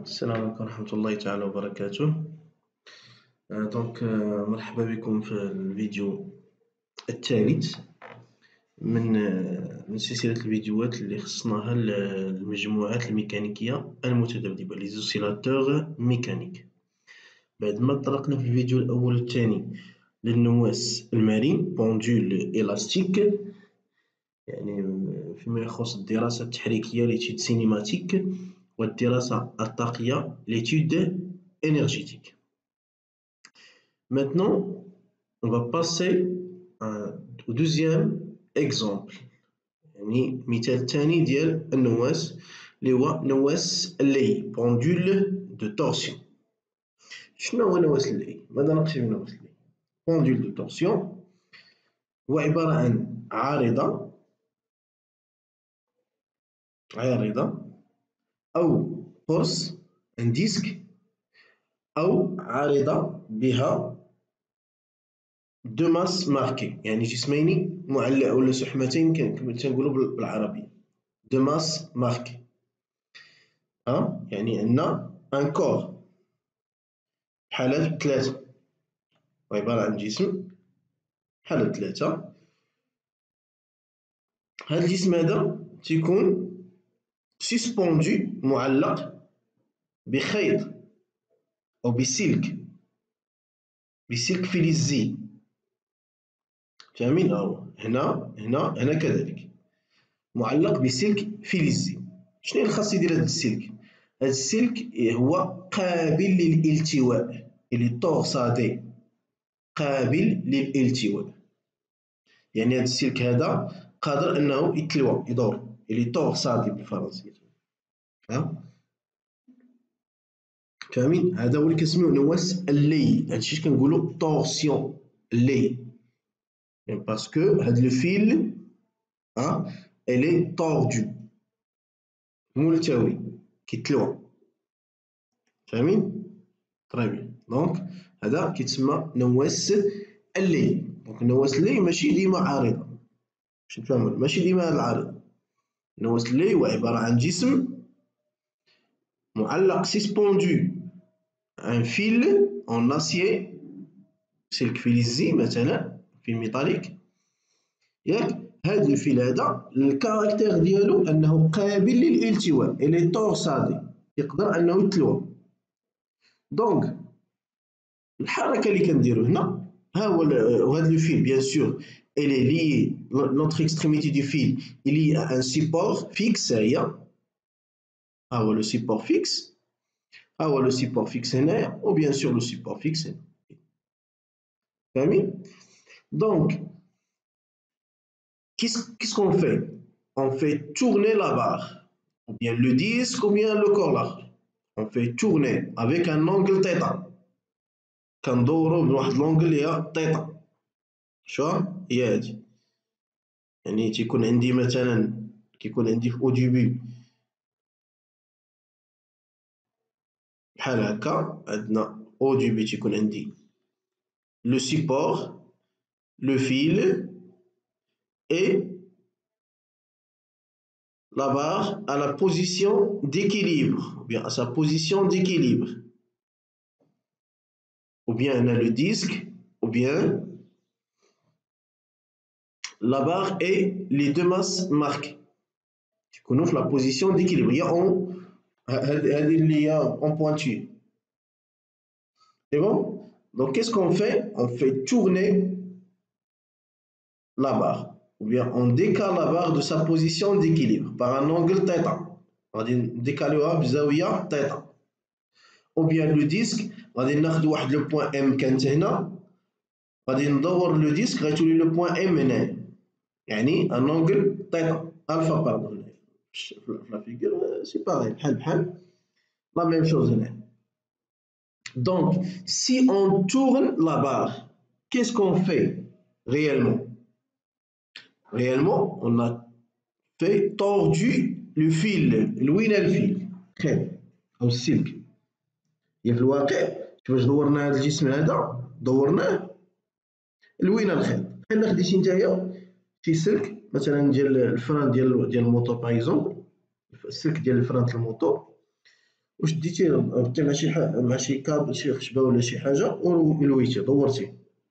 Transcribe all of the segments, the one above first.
السلام عليكم ورحمة الله تعالى وبركاته. مرحبا بكم في الفيديو الثالث من سلسلة الفيديوهات اللي خصناها للمجموعات الميكانيكية المتذبذبة les oscillateurs mécaniques. بعد ما طرقنا في الفيديو الأول والثاني للنواس المرن بوندول إلاستيك، يعني فيما يخص الدراسة التحريكية l'étude cinématique والدراسة الطاقية l'étude énergétique. Maintenant, on va passer au deuxième exemple. يعني مثال الثاني ديال النواس اللي هو نواس اللي pendule de torsion. شنو هو نواس اللي؟ ماذا نقصد بنواس اللي؟ pendule de torsion هو عبارة عن عارضة أو قرص ان ديسك أو عارضة بها دو ماس ماركي، يعني جسمين معلق ولا سحمتين كما تنقولوا بالعربية دو ماس ماركي. يعني عندنا ان كور بحال ثلاثة، عبارة عن جسم بحال ثلاثة. هاد الجسم هذا تيكون سسبوندو معلق بخيط أو بسلك فلزي. فاهمين؟ هنا كذلك معلق بسلك فلزي. شنو اللي خاص يدير هذا السلك؟ هذا السلك هو قابل للالتواء، اللي تورسادي قابل للالتواء، يعني هذا السلك هذا قادر انه يتلوى يدور، اللي تورسادي بالفرنسية. فاهمين؟ هذا هو اللي كنسميوه نواس اللي، هادشي كنقولوا طورسيون اللي، باسكو هاد لو فيل الي طوردو ملتوي كيتلوى. فاهمين؟ طري بيان. دونك هذا كيتسمى نواس اللي. دونك نواس اللي ماشي ديما عارضة، باش نتفاهموا، ماشي ديما العارضة. نواس اللي هو عبارة عن جسم معلق سسبوندو ان فيل اون اسيي، سلك فلزي مثلا في ميتاليك، ياك؟ هاد الفيل هذا الكاركتير ديالو انه قابل للالتواء، الي تورسادي، يقدر انه يتلوى. دونك الحركه اللي كنديرو هنا ها هو هاد لو فيل بيان سور الي لي لونتر اكستريميتي دو فيل الي ان سيبور فيكس. ها هو لو سيبور فيكس، ها هو لو سيبور فيكس هنايا، و بيان سور لو سيبور فيكس هنا. فاهمين؟ دونك qu'est-ce qu'on fait? On fait tourner la barre, ou bien le disque, ou bien le corps. On fait tourner avec un angle θ. كندورو بواحد لونغل هي θ. شو هي هادي؟ يعني تيكون عندي مثلا، كيكون عندي في او ديبي بحال هكا، عندنا او ديبي تيكون عندي لو سيبور، لو فيل et la barre à la position d'équilibre, ou bien à sa position d'équilibre, ou bien on a le disque, ou bien la barre et les deux masses marquées. On ouvre la position d'équilibre. Il y a en pointure. C'est bon? Donc qu'est-ce qu'on fait? On fait tourner la barre, ou bien on décale la barre de sa position d'équilibre par un angle θ. On va décaler بزاوية θ. ou bien le disque غادي ناخذ واحد لو بوين ام كانت هنا، غادي ندور لو ديسك غيتولي لو بوين ام هنايا، يعني ان انغل θ الفا باردون. في لا فيغور سي باغي بحال لا ميم شوز هنا. Donc si on tourne la barre, qu'est-ce qu'on fait réellement? Réellement on a fait tordu le fil. لوين الفيل؟ خيط او السلك. هي في الواقع كيفاش دورنا هذا الجسم هذا؟ دورناه لوين الخيط. بحال خديتي نتايا شي سلك مثلا ديال الفران ديال الموتور باغ اكزومبل، السلك ديال الفران ديال الموتور، واش ديتي ربطي مع شي كابل شي خشبه ولا شي حاجه ولويتي دورتي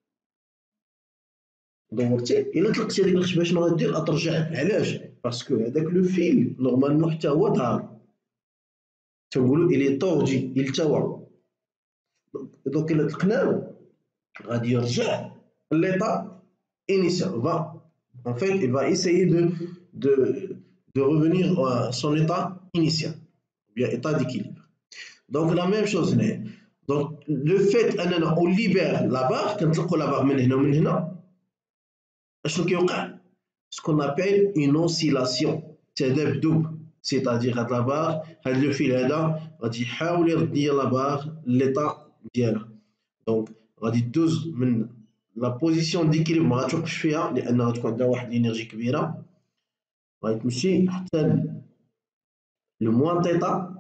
الا طلقتي هذيك الخشبه شنو غدير؟ غترجع. علاش؟ باسكو هذاك لو فيل نورمالمون حتى هو ظهر تنقولوا الي طوردي التوى. دونك الا طلقناه غادي يرجع ليطا initial. En fait, il va essayer de revenir à son état initial, bien état d'équilibre. Donc la même chose là. Donc le fait qu'on libère la barre, quand on la barre من هنا ومن هنا اشنو كيوقع؟ ce qu'on appelle une oscillation تذبذب. c'est-à-dire هاد لا بار هاد لو فيل هذا غادي يحاول يرد ليا لا بار ليطا ديالها. دونك غادي دوز من لا بوزيسيون ديكيليبر ما غاتوقفش فيها لان غتكون عندها واحد الانرجي كبيره، غادي تمشي حتى لو موان تيتا،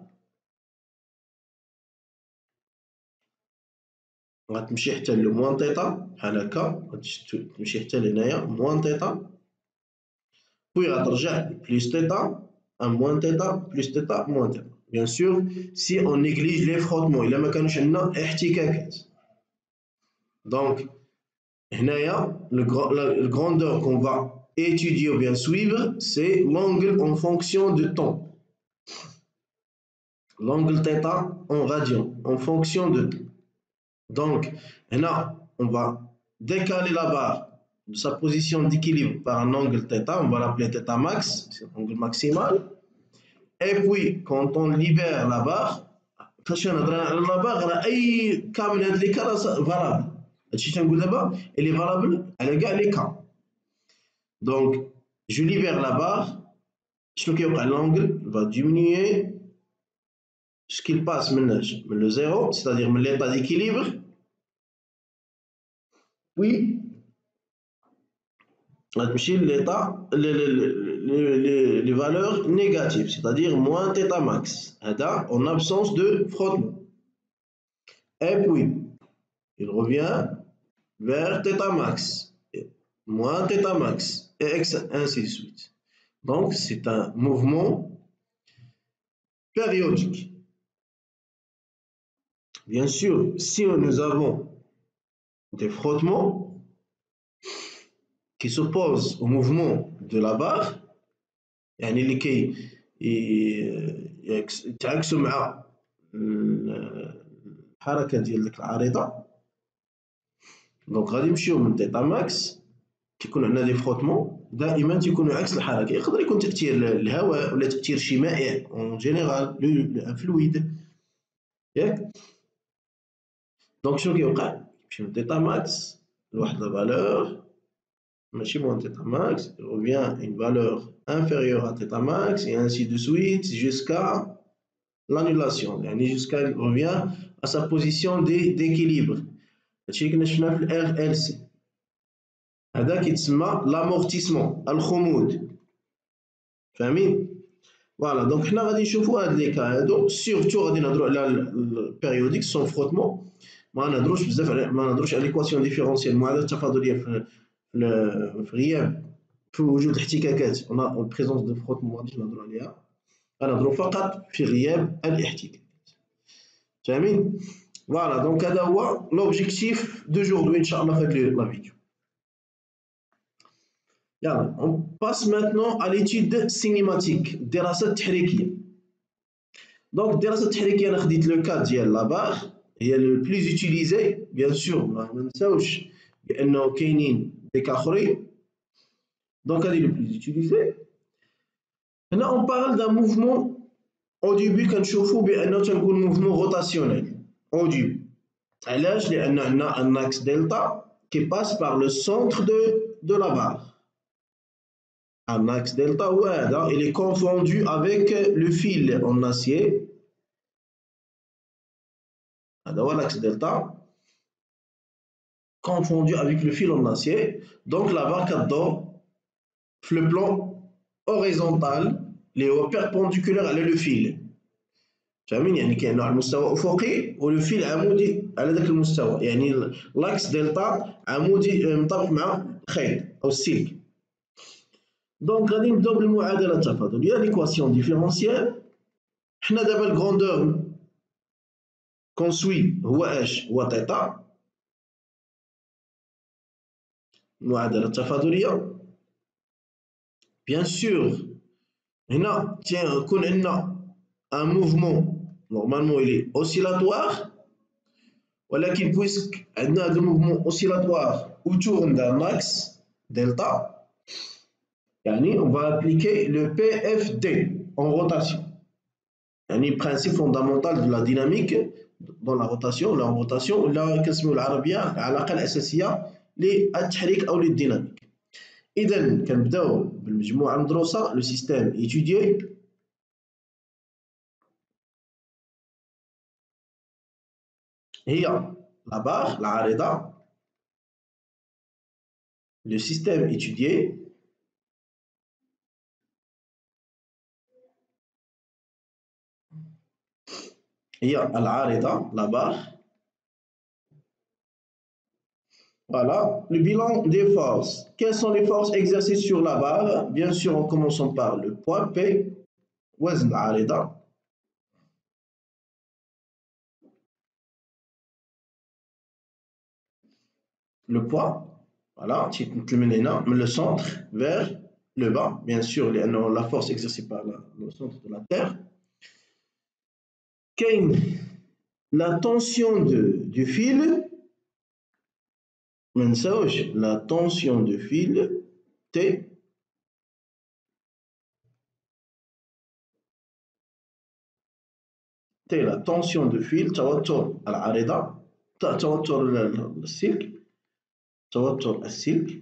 غتمشي حتى لو موان تيتا بحال هكا، غتمشي حتى لهنايا موان تيتا، بوي غترجع بلوس تيتا ان موان تيتا بلوس تيتا موان تيتا. بيان سور سي اون نيغليج لي فروتمون، الا ما كانوش عندنا احتكاكات. دونك هنايا le grandeur qu'on va étudier ou bien suivre, c'est l'angle en fonction du temps. L'angle θ en radian, en fonction de temps. Donc, là, on va décaler la barre de sa position d'équilibre par un angle θ, on va l'appeler θ max, c'est l'angle maximal. Et puis, quand on libère la barre, la barre, أي cas من هاد les cas valable. هادشي تنقول دابا elle est valable على كاع les cas. Donc, je libère la barre, شنو كيوقع؟ l'angle va diminuer jusqu'il passe من le zéro, c'est-à-dire من l'état d'équilibre, puis غتمشي l'état les valeurs négatives, c'est-à-dire moins θ max, هذا en absence de frottement. Et puis il revient vers θ max, moins θ max, et ainsi de suite. Donc c'est un mouvement périodique. Bien sûr, si nous avons des frottements qui s'opposent au mouvement de la barre، يعني اللي يتعاكسوا مع الحركة ديال ديك العريضة، دونك غادي نمشيو من θ ماكس. كيكون عندنا دي فروتمون دائما تيكونوا عكس الحركة، يقدر يكون تأثير الهواء ولا تأثير شي مائع اون جينيرال ان فلويد ياك. دونك شنو كيوقع؟ نمشي من θ ماكس لواحد لا فالور ماشي moins θ max, il revient à une valeur inférieure à θ max et ainsi de suite jusqu'à l'annulation، يعني jusqu'à il revient à sa position d'équilibre. هادشي اللي كنا شفناه في الار ال سي، هذا كيتسمى لامورتيسمون، الخمود. فاهمين؟ فوالا. دونك حنا غادي نشوفوا هاد لي كا هادو، سيرتو غادي نهضروا على البيريوديك سون فروتمون، ما نهضروش بزاف ما نهضروش على ليكواسيون ديفيرونسيال، المعادله التفاضليه في غياب في وجود الاحتكاكات اون بريزونس دو فروتمون ما غاديش نهضروا عليها، غنهضروا فقط في غياب الاحتكاكات. فاهمين؟ فوالا. دونك هذا هو لوبجيكتيف دوجوردي ان شاء الله في هاد لا فيديو. يلا on passe maintenant à l'étude cinématique، الدراسة التحريكية. دونك الدراسة التحريكية أنا خديت لو كا ديال لا بار، هي لو بلوز يوتيليزي بيان سور، ما ننساوش بأنه كاينين دي كا أخرين. دونك هادي لو بلوز يوتيليزي. هنا on parle d'un mouvement au début كنشوفو بأنه تنقول موفمون روتاسيونيل au début. علاش؟ لأن عندنا un axe delta qui passe par le centre de la barre. Un axe delta هو هذا، il est confondu avec le fil en acier. هذا هو l'axe delta confondu avec le fil en acier. Donc la barre كدور في le plan horizontal اللي هو perpendiculaire على le fil. فاهمين؟ يعني كاين واحد المستوى افقي ولو فيل عمودي على ذاك المستوى، يعني لاكس دلتا عمودي منطبق مع الخيط او السلك. دونك غادي نبداو بالمعادله التفاضليه ليكواسيون ديفيرونسيال. حنا دابا الكروندور كونسوي هو اش؟ هو تيتا، المعادلة التفاضلية. بيان سور هنا يكون عندنا ان موفمون نورمالمون il est oscillatoire، ولكن بويسك عندنا هذا الموفمون اوسيلاتوار autour d'un axe delta، يعني on va appliquer le PFD en rotation. يعني principe fondamental de la dynamique dans la rotation ولا en rotation ولا كنسميو العربية العلاقة الأساسية للتحريك أو للديناميك. إذا كنبداو بالمجموعة المدروسة لو سيستيم إيتوديي. هي لا بار العارضة، le système étudié هي العارضة لا بار. Voilà, le bilan des forces. Quelles sont les forces exercées sur la barre? Bien sûr, en commençant par le poids P, وزن العارضة. Le poids, voilà, le centre vers le bas, bien sûr, la force exercée par le centre de la Terre. La tension du fil, la tension du fil T, la tension du fil توتر العارضة، توتر السلك، توتر السلك،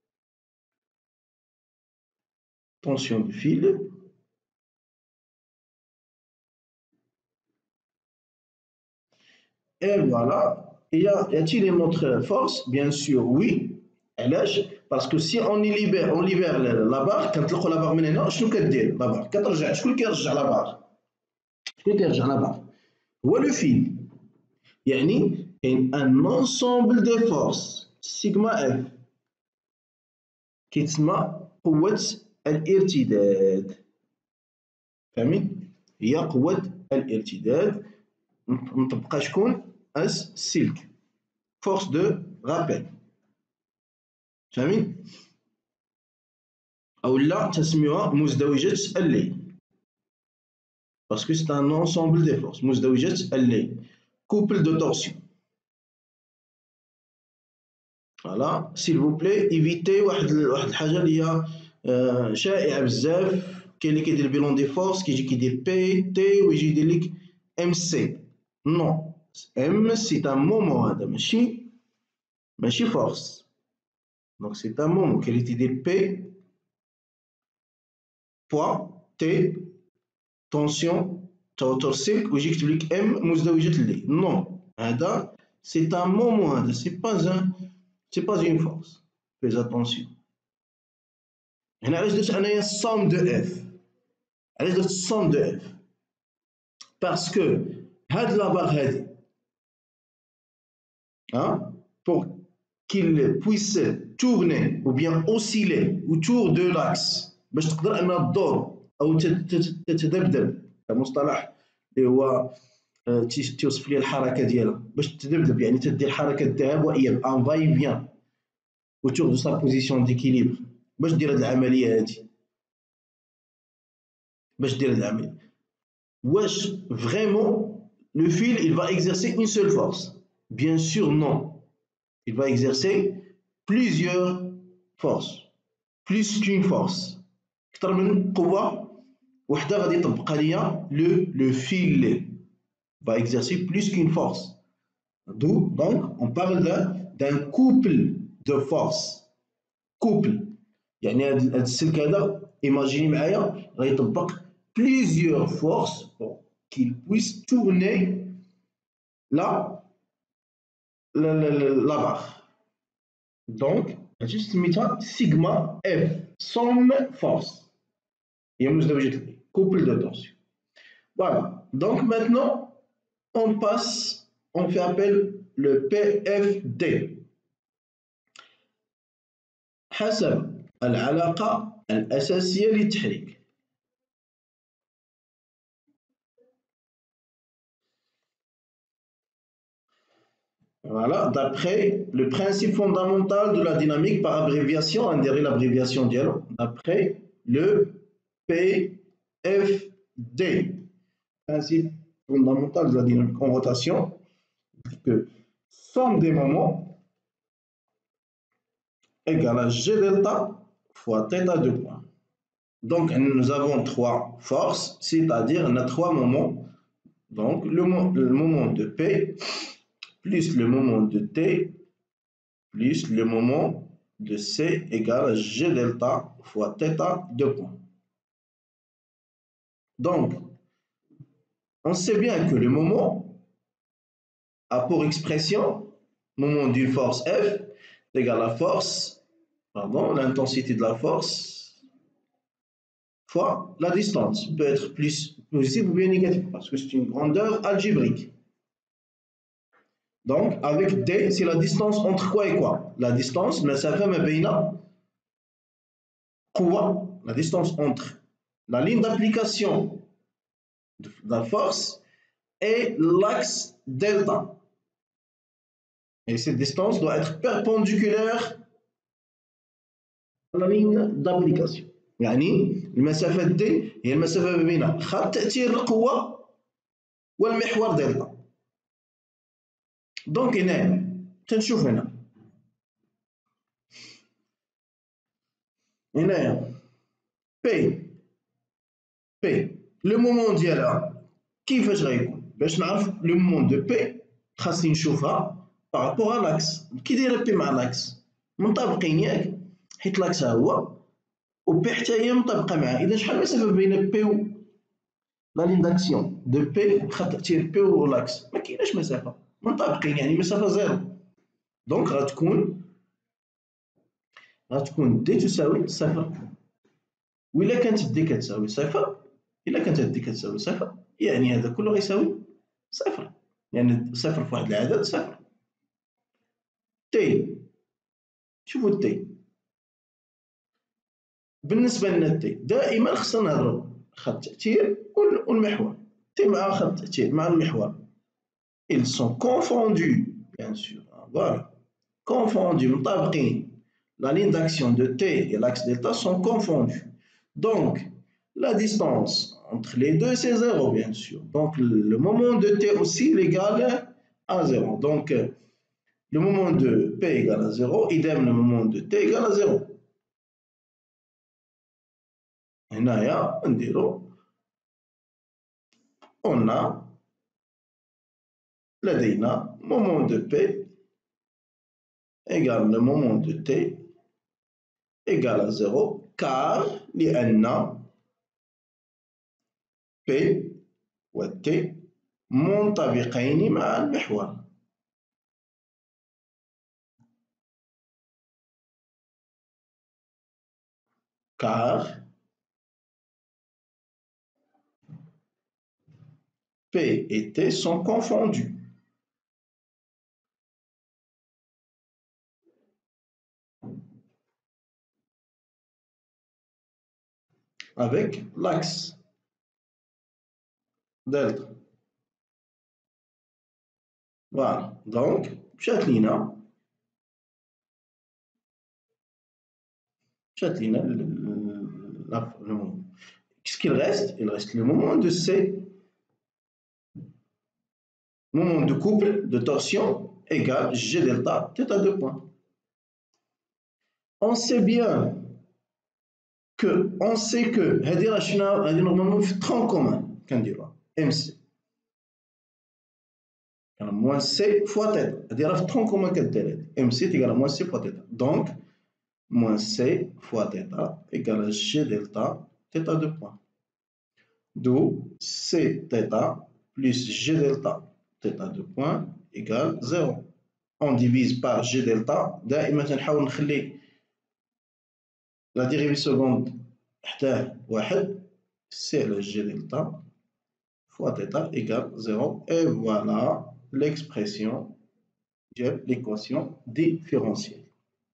tension du fil. Et voilà. Y a-t-il une autre force? Bien sûr, oui. Parce que si on libère la barre, quand تلقوا la barre من هنا شنو كدير la barre؟ كترجع. شكون اللي كيرجع la barre؟ شكون اللي كيرجع la barre؟ هو لو فيل. يعني كاين ان انسومبل دو فورس سيغما اف كيتسمى قوة الارتداد. فهمين؟ هي قوة الارتداد مطبقة شكون؟ السلك. فورس دو رابيل. فهمين؟ أو لا تسميوها مزدوجة اللين، باسكو سي ان انسومبل دي فورس. مزدوجة اللين، كوبل دو تورسيون. فوالا سيل فو بلي ايفيتي واحد الحاجة اللي هي شائعة بزاف. كاين اللي كيدير بيلون دي فورس كيجي كيدير بي تي ويجي يدير لك ام سي. نو، ام سي ان مومون، هذا ماشي فورس. دونك سي ان مومون. كاين اللي تيدير بي بوا تي تونسيون توتر السلك ويجي يكتب لك ام مزدوجة اللي. نو، هذا سي ان مومون، هذا سي با اون فورس. فيز اتونسيون. هنا علاش درت انايا الصوم دو اف؟ علاش درت الصوم دو اف؟ باسكو هاد لابار هادي pour qu'il puisse tourner ou bien osciller autour de l'axe باش تقدر انها تدور او تتذبذب، كمصطلح اللي هو توصف لي الحركه ديالها. باش تذبذب يعني تدير حركه ذهاب واياب، ان فاي فيان autour de sa position d'équilibre. باش دير هاد العمليه هادي، باش دير هاد العمليه واش vraiment le fil il va exercer une seule force? Bien sûr non. Il va exercer plusieurs forces, plus qu'une force. أكثر من قوة وحدة غادي يطبقها ليا le fil va exercer plus qu'une force. Donc on parle d'un couple de forces. couple يعني هذا السلك هذا ايماجيني معايا غيطبق plusieurs forces pour qu'il puisse tourner la barre. Donc هادشي سميتها سيغما اف، somme force. هي مزدوجة اللي couple de torsion. Voilà. Donc maintenant on passe, on fait appel le PFD حسب العلاقة الأساسية للتحريك. Voilà, d'après le principe fondamental de la dynamique par abréviation, on dirait l'abréviation d'IELO, d'après le PFD, principe fondamental de la dynamique en rotation, que somme des moments égale à G delta fois θ de points. Donc, nous avons trois forces, c'est-à-dire on a trois moments. Donc, le moment de P plus le moment de T plus le moment de C égale à G delta fois θ de points. Donc, on sait bien que le moment a pour expression moment d'une force F égale à l'intensité de la force fois la distance. Peut être plus positive ou bien négative parce que c'est une grandeur algébrique. Donc, avec D, c'est la distance entre quoi et quoi? La distance, la distance entre la ligne d'application de la force et l'axe delta. Et cette distance doit être perpendiculaire à la ligne d'application. يعني المسافة دي هي المسافة ما بين خط تأثير القوة والمحور دلتا. دونك هنا تنشوف هنايا بي لو مومون ديالها كيفاش غيكون؟ باش نعرف لو مومون دو بي خاصني نشوفها بارابور ا لاكس. كي دايره بي مع لاكس منطبقين ياك، حيت لاكس ها هو وبي حتى هي مطابقه معاه. اذا شحال المسافه بين بي و لا لين داكسيون دو بي خط تأثير بي و لاكس؟ ما كايناش مسافه، منطبقين يعني مسافه زيرو. دونك غتكون دي تساوي صفر. وإلا كانت دي كتساوي صفر، إلا كانت دي كتساوي صفر يعني هذا كله غيساوي صفر، يعني صفر في واحد العدد صفر. تي، شوفوا التي بالنسبة لنا التي دائما خصنا نهضرو خط التأثير والمحور. تي مع خط التأثير مع المحور ils sont confondus bien sûr. Voilà, confondus مطابقين. La ligne d'action de T et l'axe delta sont confondus. Donc, la distance entre les deux, c'est 0, bien sûr. Donc, le moment de T aussi est égal à 0. Donc, le moment de P égale à 0, idem le moment de T égale à 0. هنايا نديرو on a لدينا moment de P égale le moment de T égale à 0 car لأن P و T منطبقين مع المحور. car P et T sont confondus. Avec l'axe delta. Voilà, donc مشات لينا le moment. Qu'est-ce qu'il reste? Il reste le moment de C, moment de couple, de torsion, égale G delta θ de point. On sait bien que, هذه راه شفنا هذه نورمالمون في ترون كومان كنديروها ام سي كان موان سي فوا تيتا. هذه راه في ترون كومان كدير هذه ام سي تيكال موان سي فوا تيتا. دونك موان سي فوا تيتا égale G delta θ de point. D'où C θ plus G delta θ de point égale 0. On divise par G delta. دائما تنحاول نخلي la dérivée seconde حتاه واحد. C على G delta fois θ égale 0. Et voilà l'expression de l'équation différentielle.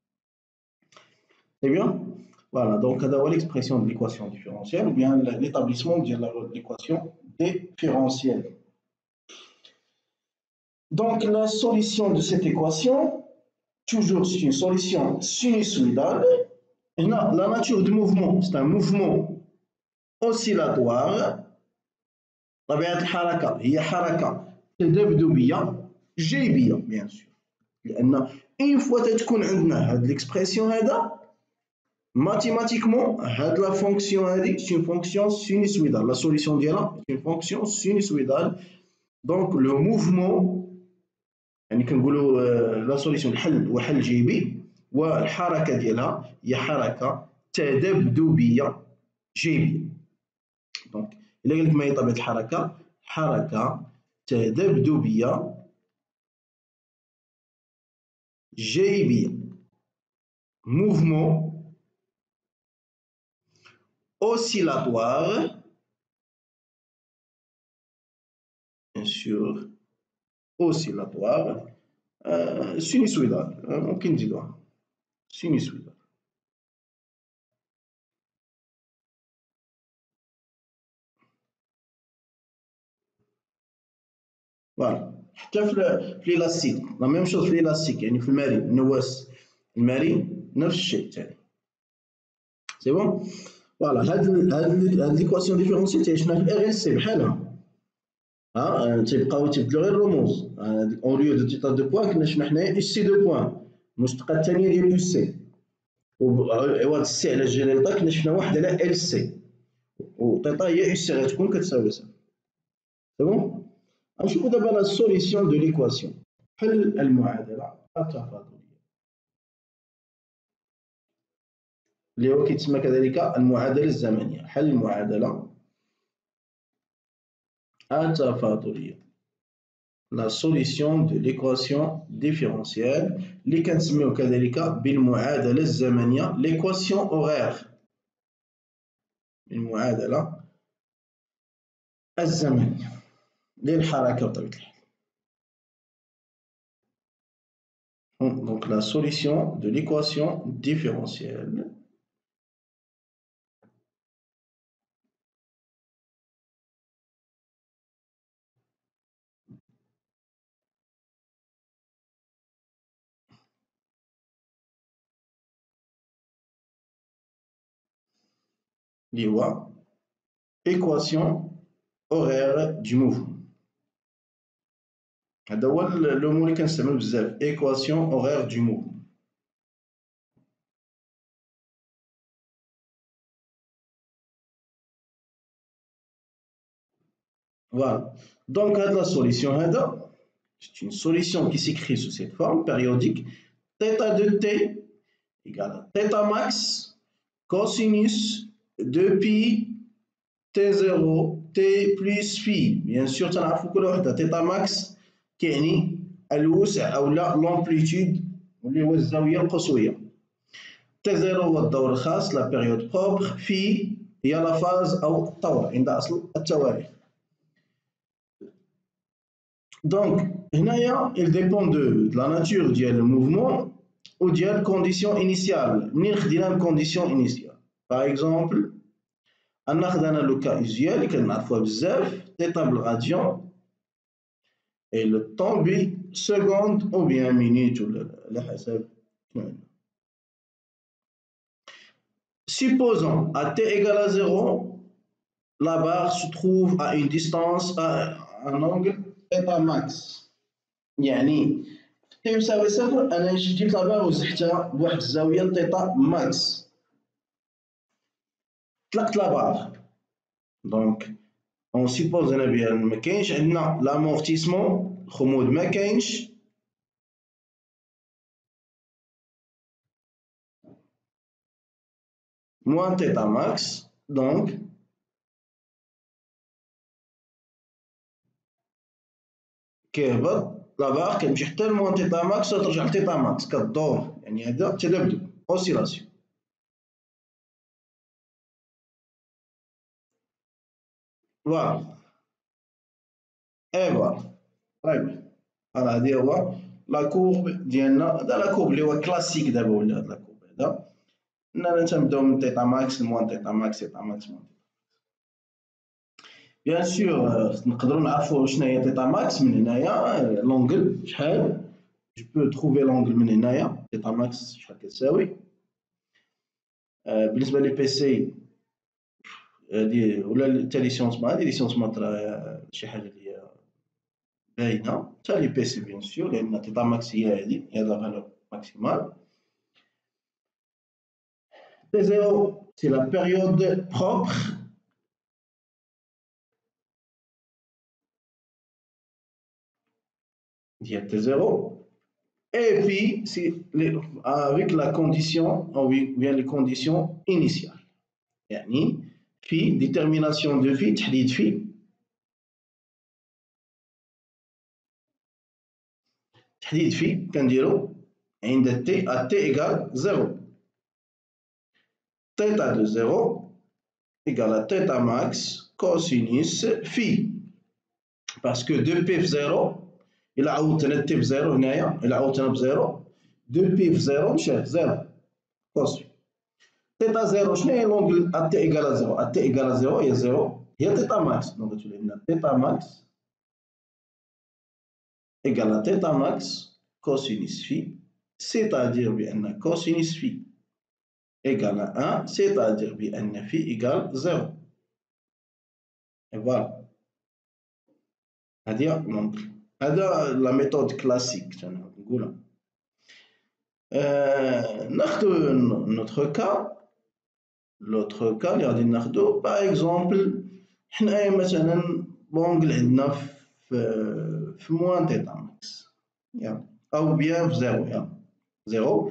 C'est bien? Voilà, donc l'expression de l'équation différentielle ou bien l'établissement de l'équation différentielle. Donc, la solution de cette équation, toujours c'est une solution sinusoïdale. Et là, la nature du mouvement, c'est un mouvement oscillatoire. طبيعة الحركة هي حركة تذبذبية جيبية bien sûr. لأن une fois تكون عندنا هاد l'expression هذا mathématiquement هاد la fonction هذه c'est une fonction sinusoïdale. La solution ديالها c'est une fonction sinusoïdale. Donc le mouvement يعني كنقولوا لا سوليسيون الحل هو حل جيبي والحركه ديالها هي حركه تذبذبيه جيبيه. دونك الا قال لك ما هي طبيعه الحركه؟ حركه تذبذبيه جيبيه. موفمون oscillatoire bien sûr oscillatoire sinusoïdal ممكن نزيدوها sinusoïdal. فوالا حتى في الالاستيك لا ميم شوز في الالاستيك يعني في الماري النواس الماري نفس الشيء ثاني سي بون. فوالا هاد ليكواسيون ديفيرونسيال تعيشنا في ار ال سي بحالها تيبقاو تيبدلو غير الرموز. اون ليو دو تيتا دو بوان كنا شفنا حنايا اس سي دو بوان المشتقه الثانيه ديال اس سي وعوض السي على جي دلتا كنا شفنا واحد على ال سي وطيطا هي اس سي غتكون كتساوي صفر. سي بون. غنشوفو دابا لا سوليسيون دو ليكواسيون حل المعادله التفاضليه اللي هو كيتسمى كذلك المعادله الزمنيه. حل المعادله التفاضليه la solution de l'équation différentielle اللي كنسميو كذلك بالمعادله الزمنيه l'équation horaire. المعادله الزمنيه للحركه بطبيعه الحال. Donc la solution de l'équation différentielle اللي هو équation horaire du mouvement. هذا هو لو مو اللي كنستعملو بزاف équation horaire du mouvement. Voilà. Donc la solution هذا c'est une solution qui s'écrit sous cette forme périodique θ de t égale à θ max cosinus de pi t0 t plus phi. bien sûr تنعرفوا كل وحده θ max كيعني الوسع او لا لامبليتود اللي هو الزاويه القصويه. t0 هو الدور الخاص لا بيريود بروبر. في هي لا فاز او الطور عند اصل التواريخ. دونك هنايا il dépend de la nature ديال الموفمون ou ديال condition initiale. منين خدينا الكونديسيون انيسيال باغ اكزومبل ناخذ انا لو كا اوزيال اللي كنعرفوها بزاف θ بالغاديون et le temps بسكوند ou bien minute ولا على حسب شنو عندنا. Supposons à t égale à 0 la barre se trouve à une distance à un angle θ max. يعني t يساوي صفر انا جبت لا بار وزحتها بواحد الزاويه θ ماكس طلقت لا بار. دونك اون سيبوز هنا بان ما كاينش عندنا لامورتيسمون الخمود ما كاينش موان θ ماكس. دونك كيهبط لا بار كتمشي حتى لموان θ ماكس وترجع لث ماكس كدور. يعني هذا تذبذب اوسيلاسيون. فوالا اي فوالا طيب هذا هو لا كورب ديالنا. هذا لا كورب اللي هو كلاسيك دابا ولا هذا لا كورب هذا اننا تنبداو من θ ماكس لموان θ ماكس θ ماكس موان. بيان سور نقدروا نعرفوا شنو هي تيتا ماكس من هنايا لونجل شحال. جو بو تروفي لونجل من هنايا تيتا ماكس شحال كتساوي. بالنسبه لي بي سي هادي ولا حتى لي سيونس مات، هادي لي سيونس مات راه شي حاجه اللي هي باينه، حتى لي بي سي بيان سور، لان تيتا ماكس هي هادي، هي لا فالور ماكسيمال. T0 c'est la période propre ديال T0. Et puis, c'est avec la condition, ou bien les conditions initiales. يعني في détermination de phi تحديد phi تحديد phi كنديرو عند t à t égale 0. Θ de 0 égale à θ max cosinus phi. Parce que 2p في 0 إلا عوضتنا t في 0 هنايا، إلا عوضتنا ب 0 2p في 0 مشات 0 cos phi. Θ 0 شنو هي لونجل à t égale à 0؟ à t égale à 0 هي 0 هي θ max. Donc تولي لنا θ max égale à θ max cosinus phi, c'est-à-dire بأن cosinus phi égale à 1, c'est-à-dire بأن phi égale 0. Et voilà. هذه لونجل. هذا لا ميثود كلاسيك نقولها. ناخذ نوتر كا. لوتر كا اللي غادي ناخذو باغ اكزومبل حنايا مثلا لونجل عندنا في موان تيتا ماكس يلا او بيان في زيرو يلا زيرو.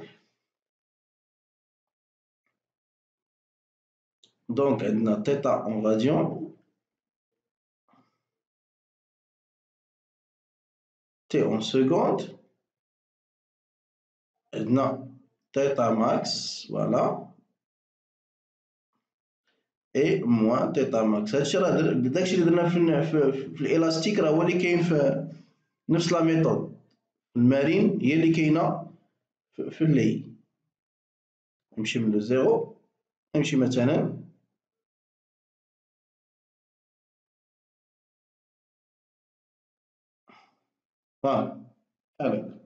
دونك عندنا تيتا اون راديون تي اون سكوند عندنا تيتا ماكس فوالا اي موان تيتا ماكس. هادشي راه داكشي اللي درنا في الالاستيك راه هو اللي كاين في نفس لا ميثود. المارين هي اللي كاينه في اللي نمشي من زيرو نمشي مثلا فوالا هكا.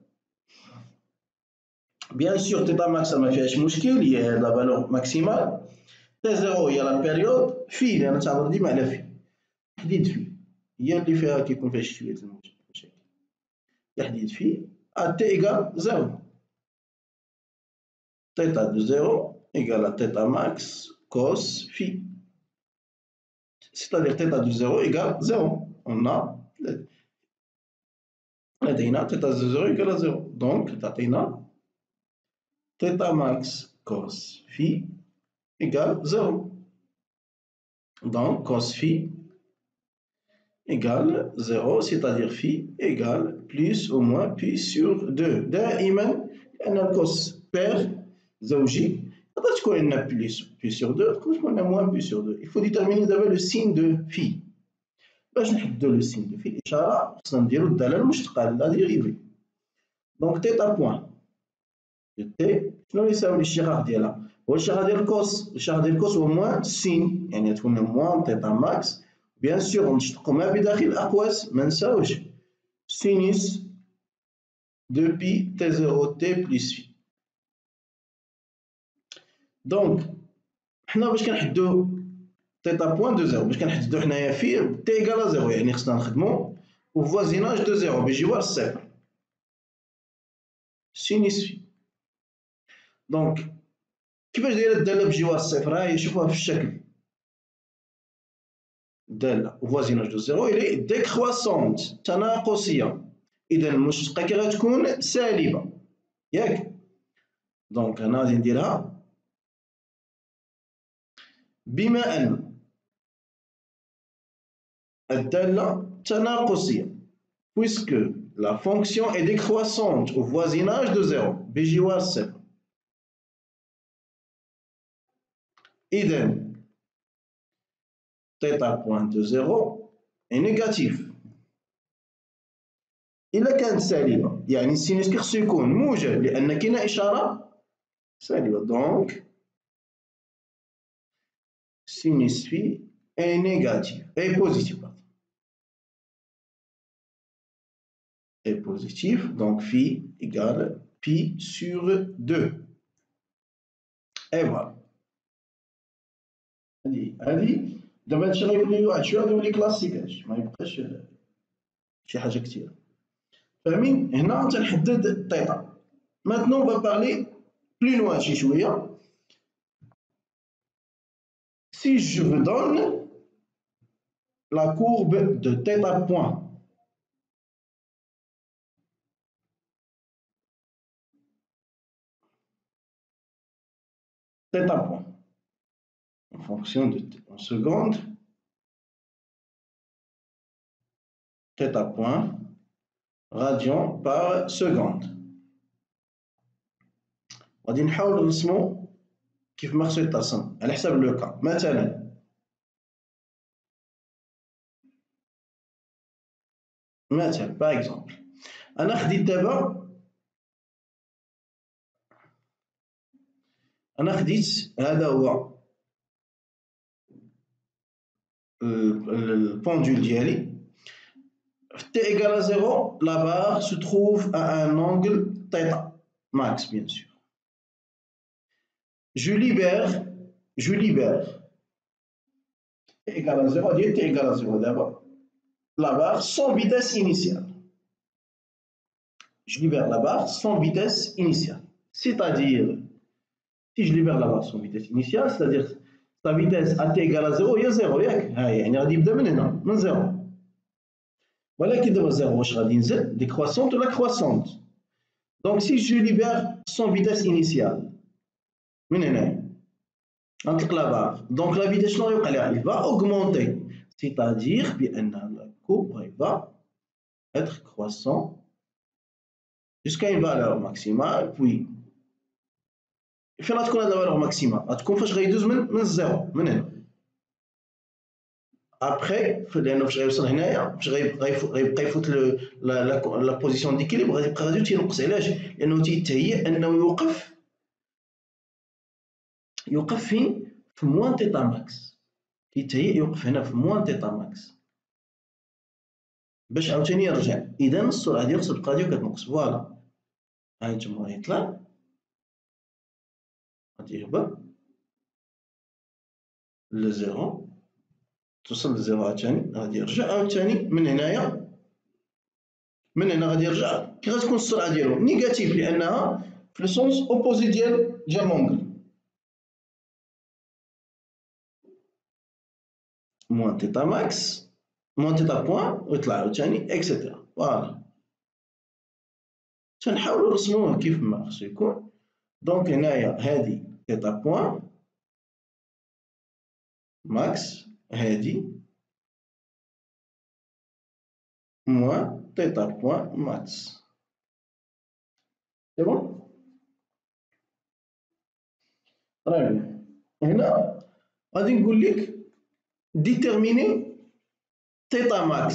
بيان سور تيتا ماكس ما فيهاش مشكل، هي لا فالور ماكسيمال. تي زيرو هي لا بيريود في، لان تهضر ديما على في تحديد في هي اللي فيها كيكون فيها شويه المشاكل. تحديد في ا تي ايكال زيرو. تيتا دو زيرو ايكال ا تيتا ماكس كوس في، c'est-à-dire تيتا دو زيرو ايكال زيرو. لدينا تيتا دو زيرو ايكال زيرو، دونك تعطينا تيتا ماكس كوس في égale 0. Donc cos phi égale 0, c'est-à-dire phi égale plus ou moins pi sur 2. دائما لأن الكوس بير زوجي تقدر تكون عندنا plus pi sur 2 تقدر تكون عندنا moins pi sur 2. Il faut déterminer d'abord le signe de phi. باش نحددو لو سين دو في الإشارة خصنا نديرو الدالة المشتقة لا ديريفي. دونك تيتا بوان دو تي شنو يساوي الاشتقاق ديالها؟ هو الاشتقاق ديال الكوس. الاشتقاق ديال الكوس هو موان سين، يعني تكون موان تيتا ماكس. بيان سور نشتقو ما بداخل الأقواس منساوش سينوس دو بي تي زيرو تي بلس في. دونك حنا باش كنحدو تيتا بوان دو زيرو، باش كنحددو حنايا في تي ايكال زيرو، يعني خصنا نخدمو وفوازيناج دو زيرو بجوار الصفر سينوس في. دونك كيفاش دايره الداله بجوار الصفر؟ ها هي شوفوها في الشكل. الداله فوازيناج دو زيرو الي ديكرواسونت تناقصيه، اذا المشتقه كي غتكون سالبه ياك. دونك هنا غادي نديرها بما ان الداله تناقصيه puisque la fonction est décroissante au voisinage de 0 بجوار الصفر. إذا θ بوان دو زيرو est négatif. إلا كانت سالبة يعني السينوس كي خصو يكون موجب لأن كاينة إشارة سالبة. دونك سينوس في est négative, est positive, pardon. Est positive, donc phi égale pi sur 2. Et voilà. هذه دابا هادشي غيولي واحد شويه غيولي كلاسيك، ما يبقاش شي حاجه كثيره. فاهمين؟ هنا تنحدد الثيتا. Maintenant on va parler plus loin شي شويه. Si je vous donne la courbe de θ point, θ point, en fonction de en secondes, θ point, radian par seconde. غادي نحاول نرسمو كيف ما خصو يترسم على حساب لو كا. مثلا باغ اكزومبل انا خديت دابا هذا هو البوندول ديالي. في t égale à 0, la barre se trouve à un angle θ max, bien sûr. Je libère t égale à 0, t égale à 0 d'abord, la barre sans vitesse initiale. Je libère la barre sans vitesse initiale. C'est-à-dire, si je libère la barre sans vitesse initiale, c'est-à-dire sa vitesse à t égale à 0 هي 0 ياك. يعني غادي يبدا من هنا من 0. ولكن دابا 0 واش غادي ينزل décroissante ولا croissante. Donc si je libère sans vitesse initiale من هنا نطلق la barre, donc la vitesse شنو غيوقع لها؟ il va augmenter, c'est-à-dire بأن la courbe va être croissant jusqu'à une valeur maximale. Puis فين غتكون هاد الفالور ماكسيمال؟ غتكون فاش غيدوز من الزيرو من هنا. ابخي لانه فاش غيوصل هنايا فاش غيبقى يفوت لا بوزيسيون ديكيليبر غيبقى غادي تينقص. علاش؟ لانه تيتهيأ انه يوقف فين؟ في موان تيتا ماكس. تيتهيأ يوقف هنا في موان تيتا ماكس باش عاوتاني يرجع. اذا السرعه ديالو تبقى غادي كتنقص. فوالا ها نتوما غيطلع غادي يهبط لزيرو، توصل لزيرو عاوتاني غادي يرجع عاوتاني من هنايا. من هنا غادي يرجع كي غتكون السرعه ديالو نيجاتيف لانها في لو سونس اوبوزي ديال لونغل. موان تيتا ماكس موان تيتا بوان ويطلع عاوتاني اكسيتيرا. فوالا تنحاولو نرسموه كيف ما خصو يكون. دونك هنايا هادي تيتا بوان ماكس، هادي موان تيتا بوان ماكس. سي بون. طيب هنا غادي نقول لك déterminer θ max.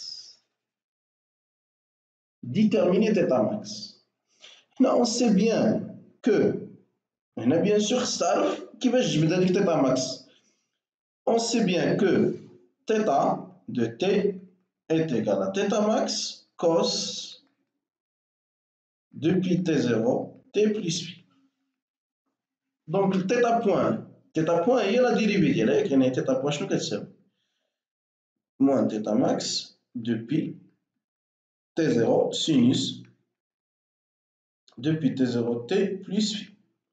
Déterminer θ max. Là, on sait bien que, bien sûr, qui va je vais θ max. On sait bien que θ de t est égal à θ max cos depuis t0 t plus phi. Donc, θ point هي la dérivée ديالها. يعني θ point شنو كتساوي؟ moins θ max depuis t0 sinus depuis t0 t plus phi.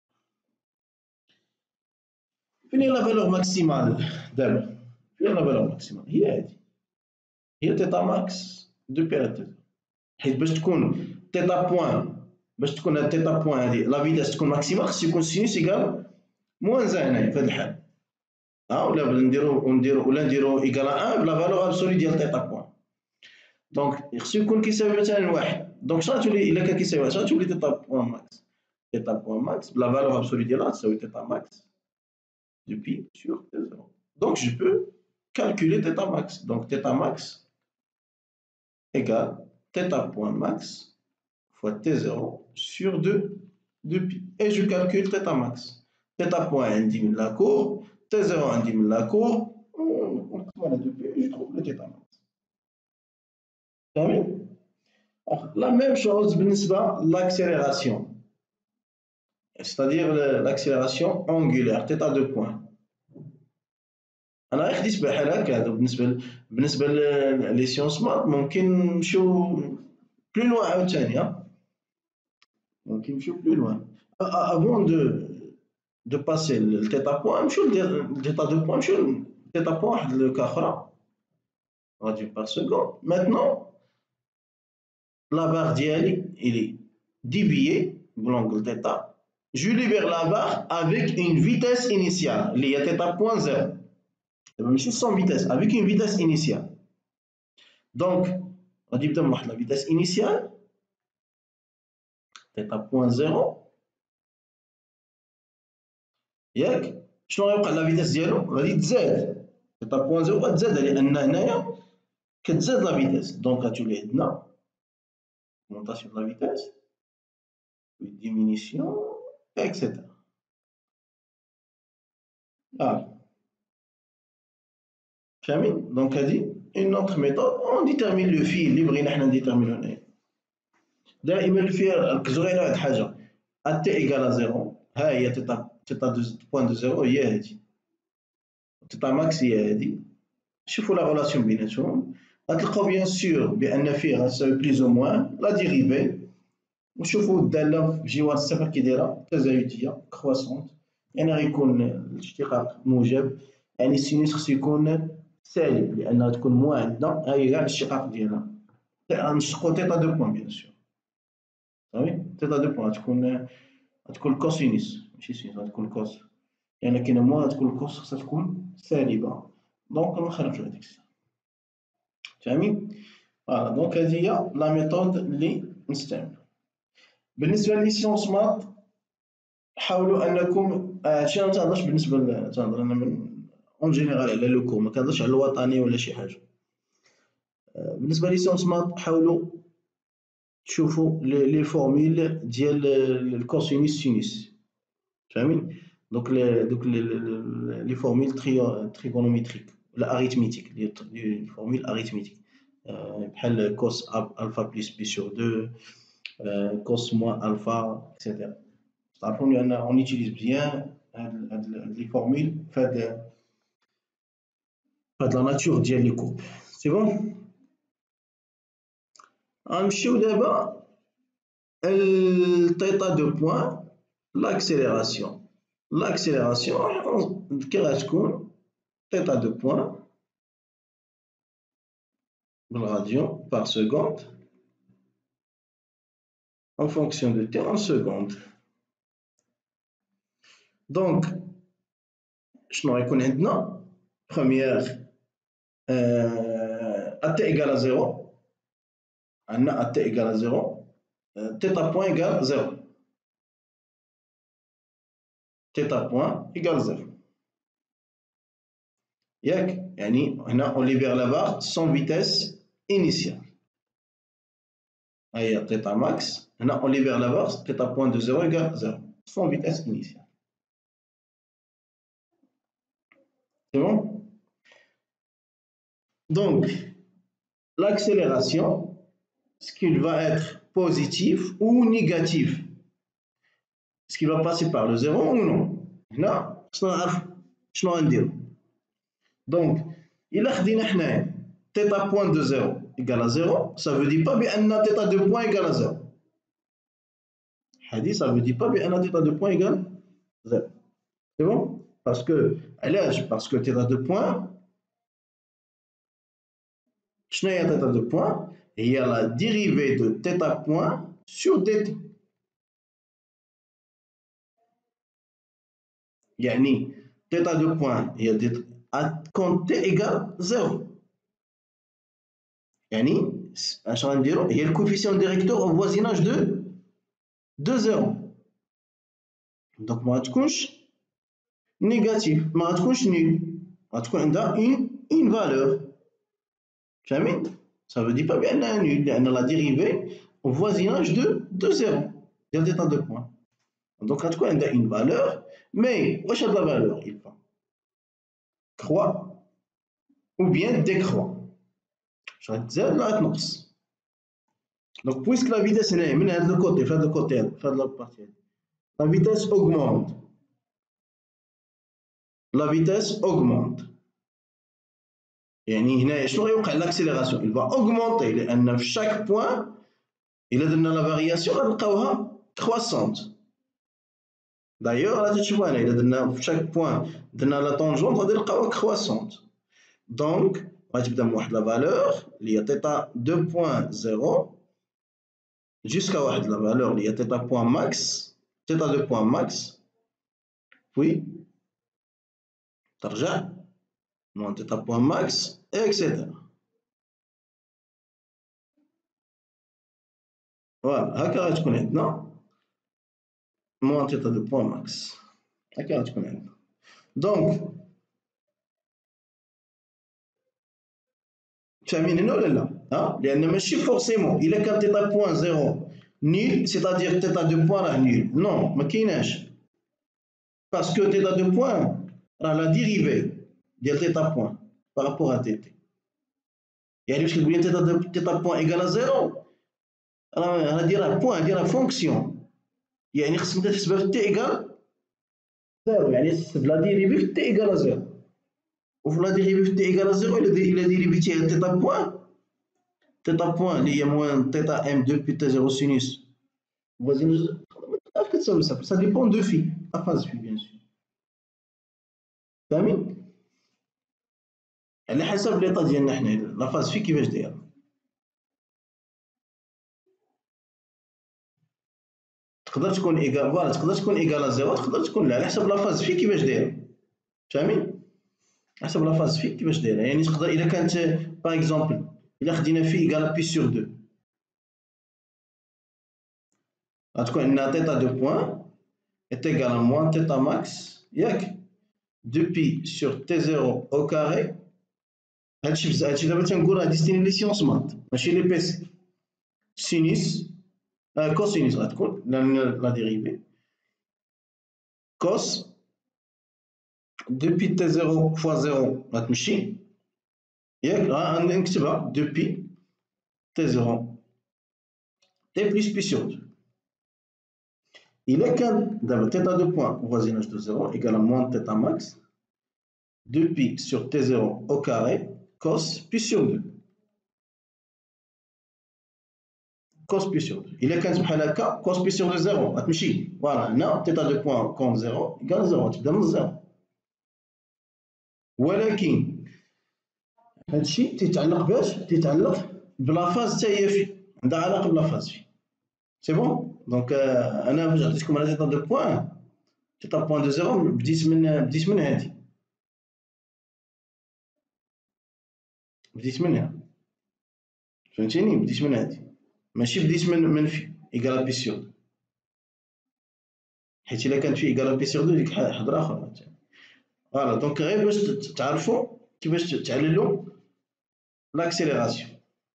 فين هي لا فالور ماكسيمال دابا؟ فين هي لا فالور ماكسيمال؟ هي هادي، هي θ max دوبي على t0. حيت باش تكون هاد θ بوان هادي لا فيتاس تكون ماكسيمال خص يكون سينوس ايكال موان هنايا في هاد الحال. ولا نديرو ايكال 1 بلا فالور ابسولي ديال θ بوان. دونك خصو يكون كيساوي مثلا واحد. دونك شنو غتولي الا كان كيساوي واحد؟ غتولي θ بوان ماكس. θ بوان ماكس بلا فالور ابسولي ديالها تساوي θ max de pi sur t0. Donc je peux calculer θ max. Donc θ max égale θ point max fois t0 sur 2 de pi. Et je calcule θ max. θ point indique la courbe, t0 indique la courbe. voilà, depuis, je trouve le θ max. La même chose pour l'accélération, c'est-à-dire l'accélération angulaire, θ de point. انا غير خديت بحال هكا هذا بالنسبه لي سيونس مات ممكن نمشيو بلو لوان عاوتاني ممكن نمشيو بلو لوان افون دو باسي لتيتا بوان نمشيو لتيتا دو بوان نمشيو لتيتا بوان واحد لوكا اخرى راديو بار سكوند ماتنون لا بار ديالي الي ديفيي بلونغل تيتا جو ليبير لا بار افيك اون فيتاس انيسيال اللي هي تيتا بوان زيرو ماشي sans vitesse, avec une vitesse initiale. Donc, on dit la vitesse initiale, θ point 0. ياك شنو غيوقع لا فيتاس ديالو غادي تزاد θ point 0 غتزاد لان هنايا كتزاد لا فيتاس دونك غتولي عندنا augmentation de la vitesse puis diminution etc. فاهمين دونك هذه une autre méthode on détermine le fil اللي بغينا حنا نديتيرمينو هنايا دائما الفيل ركزوا غير على واحد الحاجه ا تي ايكال 0 ها هي تيتا بوان دو زيرو هي هادي تيتا ماكس هي هادي شوفوا لا غولاسيون بيناتهم غتلقاو بيان سور بان فيه غتساوي بليز او موان لا ديريفي ونشوفوا الداله في جوار الصفر كي دايره تزايديه كرواسونت يعني غيكون الاشتقاق موجب يعني السينوس خصو يكون سالب لانها تكون موان عندنا ها هي كاع الاشتقاق ديالها نشتقو تيتا دو بوان بيان سور صافي تيتا دو بوان غتكون كوسينوس ماشي سينوس غتكون كوس يعني كاينه موان غتكون الكوس خصها تكون سالبه دونك نخرجو هاديك الساعه فاهمين فوالا دونك هادي هي لا ميثود اللي نستعملو بالنسبه لي سيونس مات حاولوا انكم هادشي ما تهضرش بالنسبه تهضر انا من اون جينيرال على لو كور ما كنهضرش على الوطني ولا شي حاجه بالنسبه لي سيونس مات حاولوا تشوفوا لي فورميل ديال الكوسينوس سينوس فاهمين دوك لي فورميل تريغونوميتريك ولا اريثميتيك لي فورميل اريثميتيك بحال كوس الفا بلس بي سور 2 كوس موان الفا اكسيتيرا تعرفوني ان اون يوتيليز بزيان هاد لي فورميل فهاد لا ناتور ديال لي كورب سي بون غنمشيو دابا التيتا دو بوان l'accélération كي غتكون θ دو بوان بالراديون par seconde en fonction de t en seconde donc شنو غيكون عندنا première à t égale à 0 عندنا à t égale à 0 θ point égale 0 θ point égale 0 ياك يعني هنا on libère la barre sans vitesse initiale هيا θ max هنا on libère la barre θ point de 0 égale 0 sans vitesse initiale c'est bon donc l'accélération est-ce qu'il va être positif ou négatif est-ce qu'il va passer par le 0 ou non هنا خصنا نعرف شنو غنديرو دونك إلا خدينا حنايا θ point de 0 égale à 0 ça veut dire pas بأن θ de point égale à 0 هادي ça veut dire pas بأن θ de point égale 0 c'est bon parce que علاش parce que θ de point شنو هي θ de point هي la dérivée de θ point sur dt يعني θ de point هي quand t égale 0 يعني اش غنديرو هي الكوفيسيون ديريكتور au voisinage de 0 دونك ما غتكونش نيجاتيف ما غتكونش نيل غتكون عندها اون فالور فاهمين ça veut dire pas بانها نيل لان لا ديريفي au voisinage de 0 ديال θ de point دونك غتكون عندها اون فالور مي واش هاد لا فالور il va croître ou bien décroît. Je vais dire la نقص. Donc, puisque la vitesse est de côté, de côté, de l'autre partie, la vitesse augmente. La vitesse augmente. يعني هنا شنو غيوقع l'accélération il va augmenter لأن في chaque point إلا درنا la variation غنلقاوها croissante. D'ailleurs راك تشوفوا هنا إلا درنا في chaque point درنا la tangente غادي نلقاوها croissante. Donc غادي تبدا من واحد la valeur اللي هي θ 2.0 jusqu'à واحد la valeur اللي هي θ point max θ 2 point max puis ترجع moins θ point max etc. فوالا هكا غتكون عندنا moins θ 2 point max هكا غتكون عندنا. دونك فاهمين هنا ولا لا؟ ها لان ماشي فورسيمون الا كان θ بوان زيرو نيل سيتادير θ دو بوان راه نيل نو ما كايناش باسكو θ دو بوان راه لا ديريفي ديال θ بوان بارابور ا تي تي يعني باش نقول θ بوان ايكال زيرو راه دايره بوان دايره فونكسيون يعني خصك تحسبها في تي ايكال زيرو يعني تحسب لا ديريفي في تي ايكال زيرو وفي لا ديريفي في تي ايكال زيرو الا ديريفيتيها θ بوان θ point اللي هي موان θ m 2 بي t 0 sinus voisinage عرفت كتساوي صافي سا ديبون دو في لا فاز في بيان سور فاهمين على حسب ليطا ديالنا حنا لا فاز في كيفاش دايره تقدر تكون ايكال فوالا تقدر تكون ايكال زيرو تقدر تكون لا على حسب لا فاز في كيفاش دايره فاهمين على حسب لا فاز في كيفاش دايره يعني تقدر الا كانت باغ اكزومبل الا خدينا في ايكال بي سور 2 غتكون عندنا θ دو بوان est égal à moins θ max ياك 2π sur t0 au carré هادشي دابا تنقولها ديستيني لي سيونس مات ماشي لي بي سي سينيس كوسينيس غتكون لا ديريفي كوس 2π t0 fois 0 غتمشي ياك غنكتبها 2π t0 t plus π sur 2 إلا كان دابا θ دو بوان voisinage de 0 égale à moins θ max 2π sur t0 au carré cos π sur 2 cos π sur 2 إلا كانت بحال هكا cos π sur 2 0 غتمشي فوالا هنا θ دو بوان كون 0 إيكال 0 غتبدا من 0 ولكن هادشي تيتعلق باش تيتعلق بلا فاز حتى هي في عندها علاقة بلا فاز في سي بون دونك أنا فاش عطيتكم على θ دو بوان θ بوان دو 0 بديت من هادي بديت منها فهمتيني بديت من هادي ماشي بديت من في ايكال بي سور 2 حيت الا كانت في ايكال بي سور 2 ديك حضره اخرى فوالا دونك غير باش تعرفوا كيفاش تعللوا لاكسيليراسيون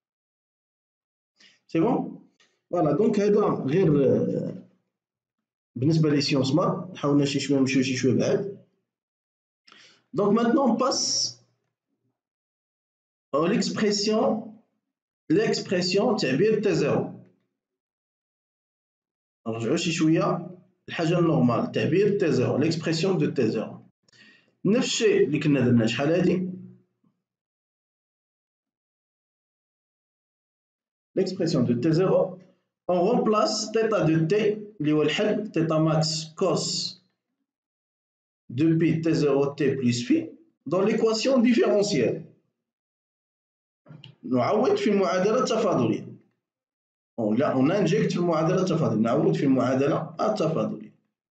سي بون فوالا دونك هذا غير بالنسبه لي سيونس مات حاولنا شي شويه نمشيو شي شويه بعاد دونك مانتنون باس l'expression تعبير تي زيرو نرجعو شي شويه الحاجه النورمال تعبير تي زيرو l'expression de تي زيرو نفس الشيء اللي كنا درنا شحال هادي l'expression de t0 on remplace θ de t اللي هو الحل θ max cos 2π t0 t plus phi dans l'équation différentielle نعوض في المعادلة التفاضلية لا on injecte في المعادلة التفاضلية نعوض في المعادلة التفاضلية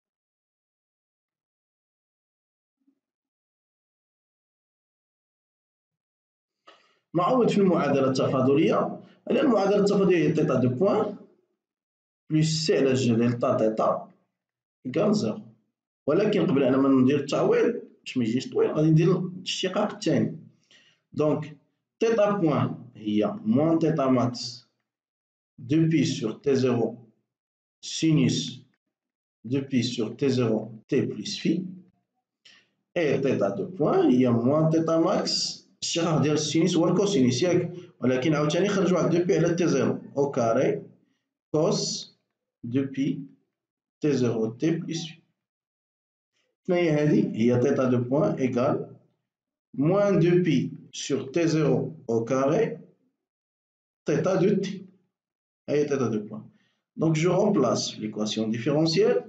نعوض في المعادلة التفاضلية على المعادلة التفاضلية هي θ دو بوان بلس سي على جي دلتا تيتا إيكال زيرو ولكن قبل أنا ما ندير التعويض باش ما يجيش طويل غادي ندير الاشتقاق الثاني دونك θ بوان هي موان θ ماكس 2π sur t0 sinus 2π sur t0 t plus phi et θ de point هي moins θ max الشقق ديال السينوس هو الكوسينوس ياك، ولكن عاوتاني خرج واحد دو بي على تي زيرو او كاري كوس دو بي تي زيرو تي بلس. شنو هي هادي؟ هي تيتا دو بوان ايكال موان دو بي سور تي زيرو او كاري تيتا دو تي. هي تيتا دو بوان. Donc je remplace l'équation différentielle.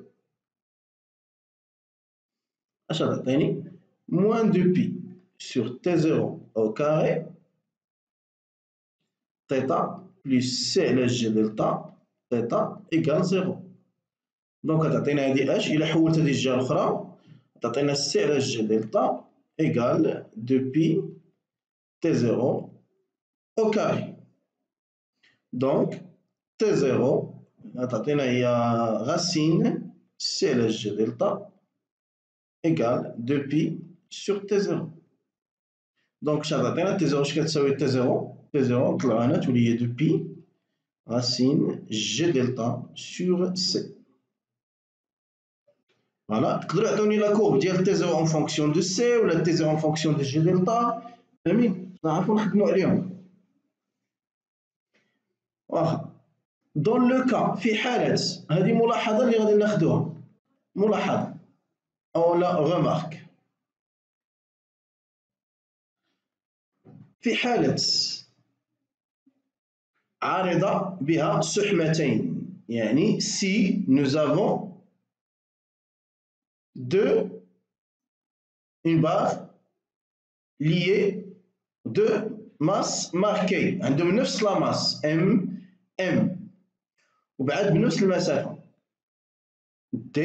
اش تعطيني؟ موان دو بي sur T0 au carré θ plus C على G دلتا θ égale 0. دونك تعطينا هذه اش إلا حولت هذه الجهة الأخرى تعطينا C على G دلتا égale 2 pi T0 au carré. Donc T0 تعطينا هي racine C على G دلتا égale 2 pi sur T0. دونك شحال تعطينا T0 اش كتساوي T0 T0 طلعوا هنا تولي هي 2 pi racine G delta sur C. Voilà, تقدروا يعطوني لا كورب ديال T0 en fonction de C ولا T0 en fonction de G delta. فاهمين؟ نعرفوا نخدموا عليهم. واخا دون لو كا في حالة هذه ملاحظة اللي غادي ناخذوها، ملاحظة أو لا غومارك. في حالة عارضة بها سحمتين، يعني si nous avons une barre liée de masse marquée عندهم نفس لا ماس M وبعد بنفس المسافة D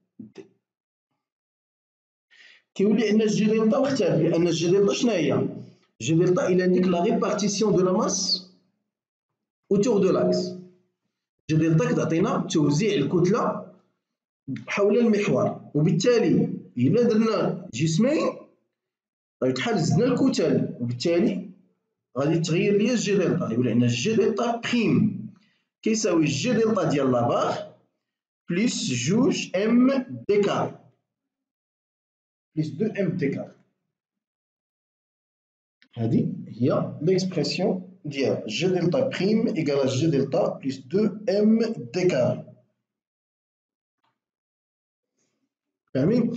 كيولي عندنا الجي دلتا مختلف، لأن الجي دلتا شنو هي؟ الجي دلتا إلى عندك لا ريبارتيسيون دو لا ماس autour de l'axe. جي دلتا كتعطينا توزيع الكتلة حول المحور، وبالتالي إلا درنا جسمين غادي بحال زدنا الكتل، وبالتالي غادي تغير ليا الجي دلتا. يولي عندنا الجي دلتا بريم كيساوي الجي دلتا ديال لابار بلس جوج ام دي كاري بلس 2 ام دي كاري. هذه هي ليكسبرسيون ديال جي دلتا بريم إيكال جي دلتا بلس 2 ام دي كاري. فاهمين؟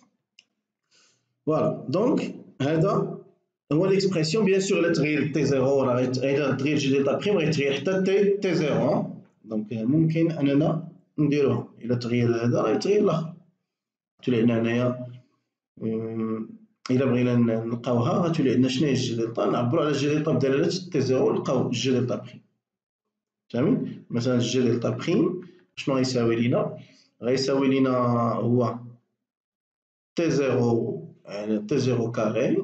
فوالا دونك هذا هو ليكسبرسيون. بيان سور إلا تغير تي زيرو ولا إلا تغير جي دلتا بريم غيتغير حتى تي زيرو. دونك ممكن أننا نديروها، إلا تغير هذا راه يتغير الآخر. تولي عندنا هنايا إلا بغينا نلقاوها غتولي عندنا شنو هي الجي دلتا، نعبرو على الجي دلتا بدلالة تي زيرو نلقاو الجي دلتا بريم. فاهمين؟ مثلا الجي دلتا بريم شنو غيساوي لينا؟ غيساوي لينا هو تي زيرو على تي زيرو كاري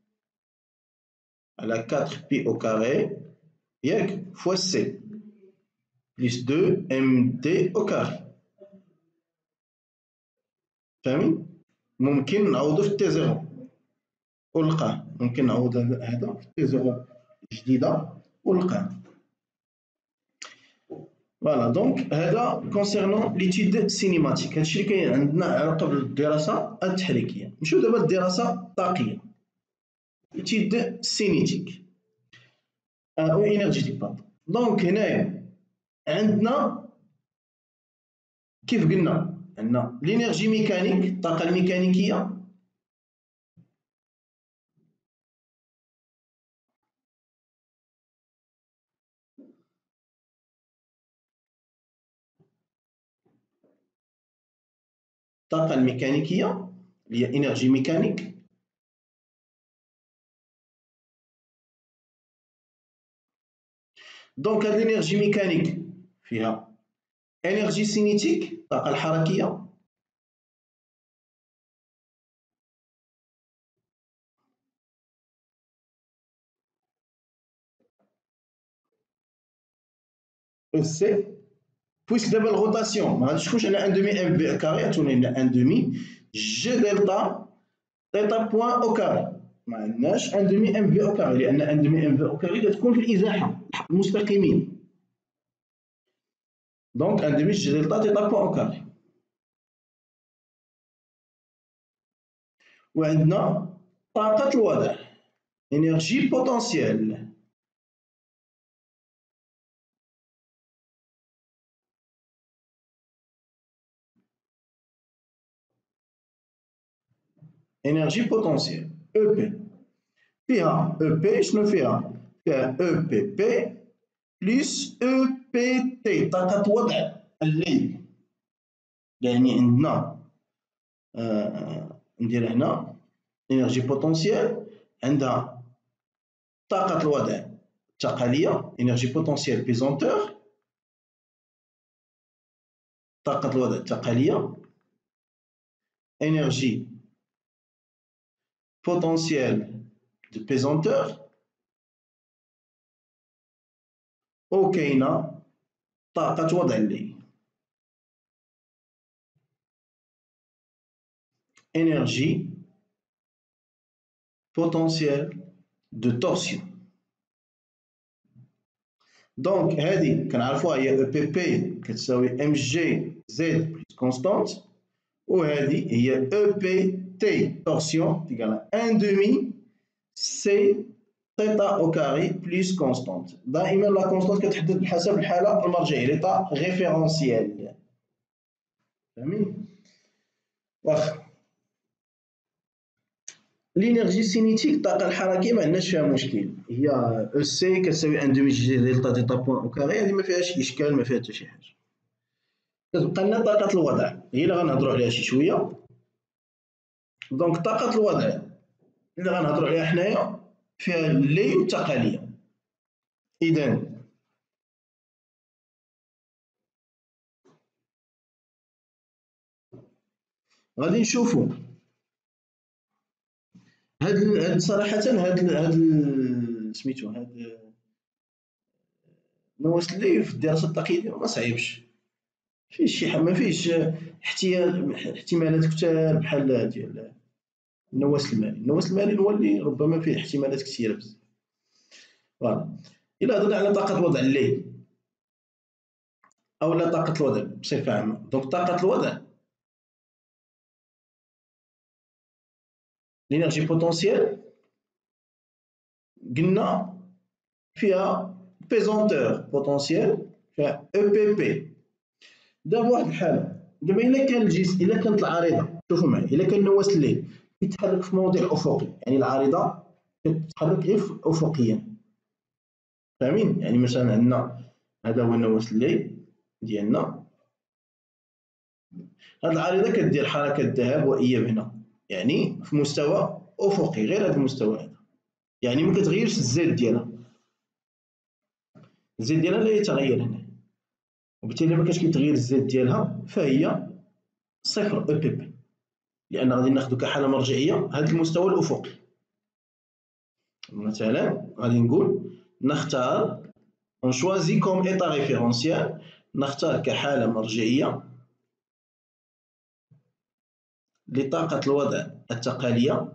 على 4 بي او كاري ياك فوا سي بلس 2 ام دي او كاري. فاهمين؟ ممكن نعوضو في تي زيرو ونلقاه، ممكن نعوض هذا في تي زيرو جديدة ونلقاه. فوالا دونك هذا كونسيرنون ليتيد سينيماتيك، هادشي اللي كاين عندنا علاقة بالدراسة التحريكية. نمشيو دابا للدراسة الطاقية ليتيد سينيتيك أو إنرجيتيك باردون. دونك هنايا عندنا كيف قلنا عندنا لينيرجي ميكانيك الطاقة الميكانيكية، الطاقة الميكانيكية اللي هي إنرجي ميكانيك. دونك هاد الإنرجي ميكانيك فيها إنرجي سينيتيك الطاقة الحركية، سي بويسك دابا الغوتاسيون ما غاديش تخرج على 1 دومي ام في كاري، غتولي لنا 1 دومي جي دلتا تيتا بوان او كاري. ما عندناش 1 دومي ام في او كاري لان 1 دومي ام في او كاري كتكون في الازاحه المستقيمين. دونك 1 دومي جي دلتا تيتا بوان او كاري. وعندنا طاقة الوضع énergie potentielle. Énergie potentielle. EP. فيها EP شنو فيها؟ فيها EPP plus EPT طاقة وضع الليل. يعني عندنا ندير هنا énergie potentielle عندها طاقة الوضع التقالية énergie potentielle pesanteur طاقة الوضع التقالية énergie potentielle de pesanteur وكاينة طاقة وضع الليل énergie potentielle de torsion. دونك هذه كنعرفوها هي او بي بي كتساوي ام جي زد بلس كونستانت وهذه هي او بي تي تورسيون تيكال 1 دومي سي ثيتا او كاري بلس كونستانت. دائما لا كونستانت كتحدد بحسب الحاله المرجعيه ليطا ريفيرونسيال. فهمتي؟ واخا لينيرجي سينيتيك الطاقه الحركيه ما عندناش فيها مشكل هي او سي كتساوي 1 دومي جي دلتا تيتا بوان او كاري هذه ما فيهاش اشكال ما فيها حتى شي حاجه. كتبقى لنا طاقه الوضع هي اللي غنهضروا عليها شي شويه. دونك طاقه الوضع اللي غنهضروا عليها حنايا فيها اللي والتقاليه. اذا غادي نشوفوا هاد صراحه هاد سميتو هاد نواة الليل في الدراسه التقليديه ما صعيبش فيش شي ما فيش احتمالات كثار بحال ديال النواة المالي. النواة المالي هو اللي ربما فيه احتمالات كثيره بزاف. فوالا الا هضرنا على طاقه وضع الليل او لا طاقه الوضع بصفه عامه. دونك طاقه الوضع لينيرجي بوتونسييل قلنا فيها بيزونتور بوتونسييل فيها او بي بي. دابا واحد الحاله دابا الا كان الجسم الا كانت العارضه شوفوا معايا الا كان نواة الليل كيتحرك في موضع افقي يعني العارضه كتتحرك غير افقيا. فاهمين؟ يعني مثلا عندنا هذا هو نواة الليل ديالنا هاد العارضه كدير حركه ذهاب واياب هنا يعني في مستوى افقي غير هذا المستوى هذا يعني ما كتغيرش الزيت ديالها. الزيت ديالها لا يتغير هنا وبالتالي ما كاينش كيتغير الزيت ديالها فهي صفر او بي بي لان غادي ناخذ كحاله مرجعيه هذا المستوى الافقي. مثلا غادي نقول نختار اون شوازي كوم ايتا ريفيرونسيال نختار كحاله مرجعيه لطاقه الوضع التقاليه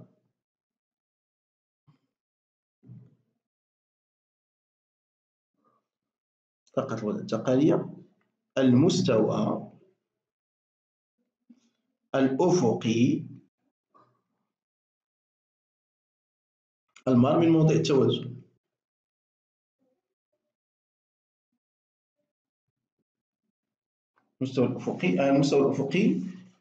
طاقه الوضع التقاليه المستوى الافقي المار من موضع التوازن. المستوى الافقي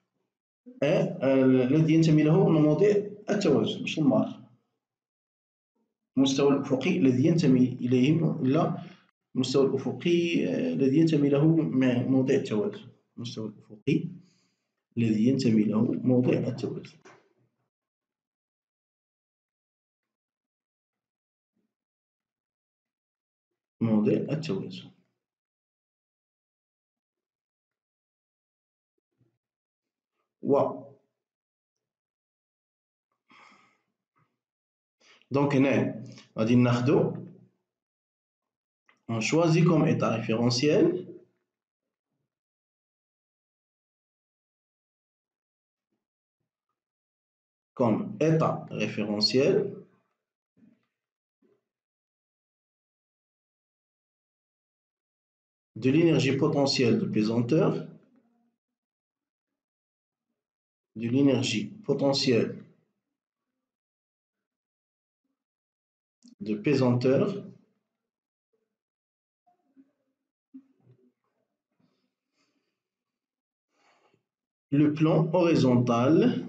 الذي ينتمي له مواضيع التوازن مش المار. المستوى الافقي الذي ينتمي اليه لا المستوى الافقي الذي ينتمي له موضع التوازن. المستوى الافقي الذي ينتمي له موضع التوازن. موضع التوازن. و دونك هنا غادي ناخدو on choisit comme état référentiel comme état référentiel de l'énergie potentielle de pesanteur de l'énergie potentielle de pesanteur le plan horizontal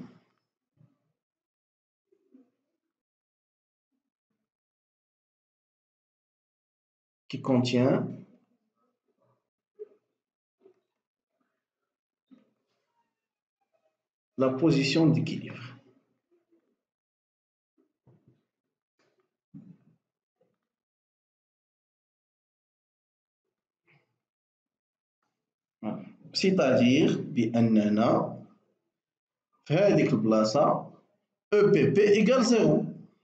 qui contient la position d'équilibre. C'est-à-dire بأننا في هذيك البلاصة EPP égale 0.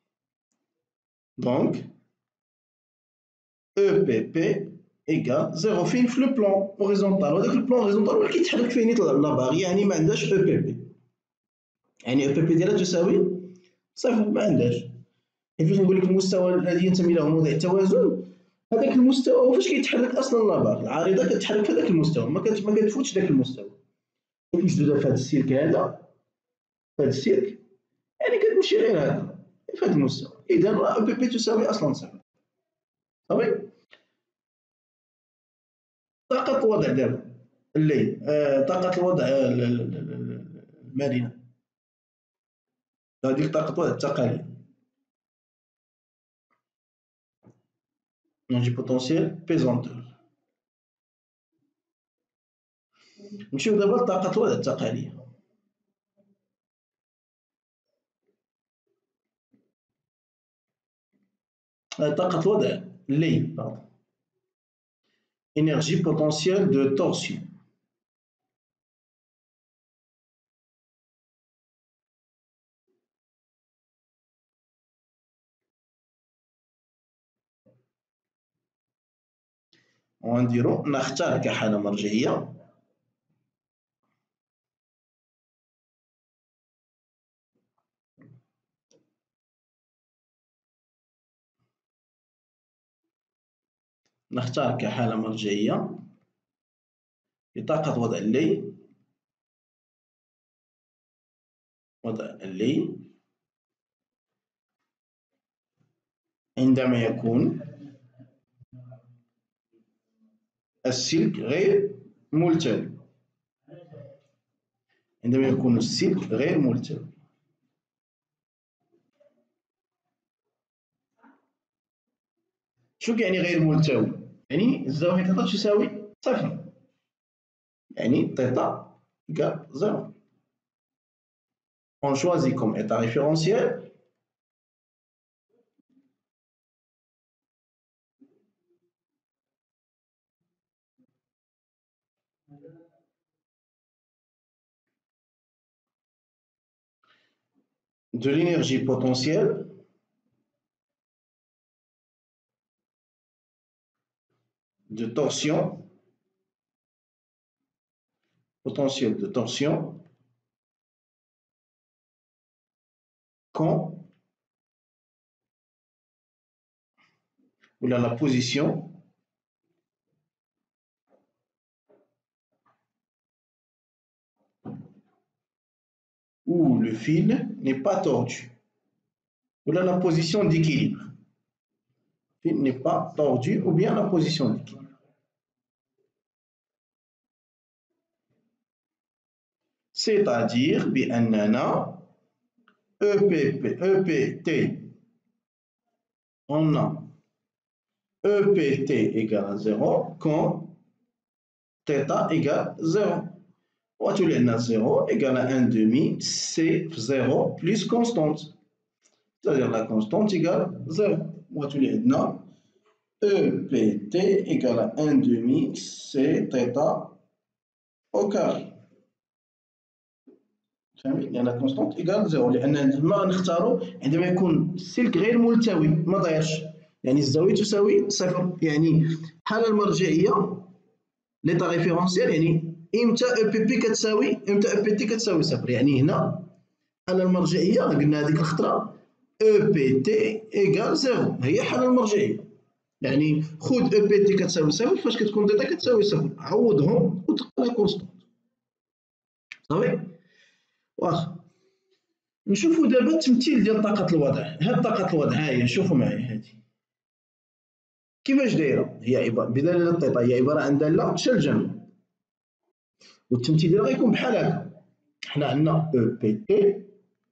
Donc EPP égale 0 فين في لو بلان هوريزونتال وهذاك البلان هوريزونتال هو اللي كيتحرك فيه نيت لا باغ يعني ما عندهاش EPP يعني EPP ديالها تساوي صفر ما عندهاش فاش نقول لك المستوى الذي ينتمي له موضع التوازن هذاك المستوى هو فاش كيتحرك اصلا لا باغ العارضه كتحرك في هذاك المستوى ما كتفوتش ذاك المستوى كنجدو في هذا السلك هذا في هذا السلك يعني كتمشي غير هكا في هذا المستوى اذا بي بي تساوي اصلا صفر صافي طاقه الوضع دابا الليل طاقه الوضع المرنه هذيك طاقه الوضع التقاليد énergie potentielle pesanteur. نمشيو دابا لطاقة الوضع التقالية. طاقة الوضع الليل énergie potentielle de torsion. ونديرو نختار كحالة مرجعية نختار كحالة مرجعية لطاقة وضع الليل عندما يكون السلك غير ملتوي عندما يكون السلك غير ملتوي شو يعني غير ملتوي؟ يعني الزاوية تيتا تساوي صفر يعني تيتا égale 0. On choisit comme état référentiel de l'énergie potentielle de torsion quand la position où le fil n'est pas tordu. Voilà la position d'équilibre. Le fil n'est pas tordu ou bien la position d'équilibre. C'est-à-dire بأننا EPT on a EPT égale à 0 quand θ égale 0. وتولي عندنا 0 égale à 1 demi C 0 plus constante. C'est-à-dire la constante égale 0. وتولي عندنا EPT égale à 1 demi C θ au carré. فهمتي؟ لأن الكونستونت إيكال زيرو لأن تما نختارو عندما يكون السلك غير ملتوي ما دايرش يعني الزاوية تساوي صفر يعني الحالة المرجعية ليطا ريفيرونسيال يعني إمتى أو بي بي كتساوي إمتى أو بي تي كتساوي صفر يعني هنا الحالة المرجعية قلنا هذيك الخطرة أو بي تي إيكال زيرو هي الحالة المرجعية يعني خذ أو بي تي كتساوي صفر فاش كتكون تيتا كتساوي صفر عوضهم وتلقى لا كونستونت صافي واخا نشوفوا دابا التمثيل ديال طاقة الوضع. هاد طاقة الوضع ها هي، شوفوا معايا هادي كيفاش دايرة. هي عبارة بدلالة الثيتا هي عبارة عن دالة شلجم، والتمثيل ديالها غيكون بحال هكا. حنا عندنا او بي تي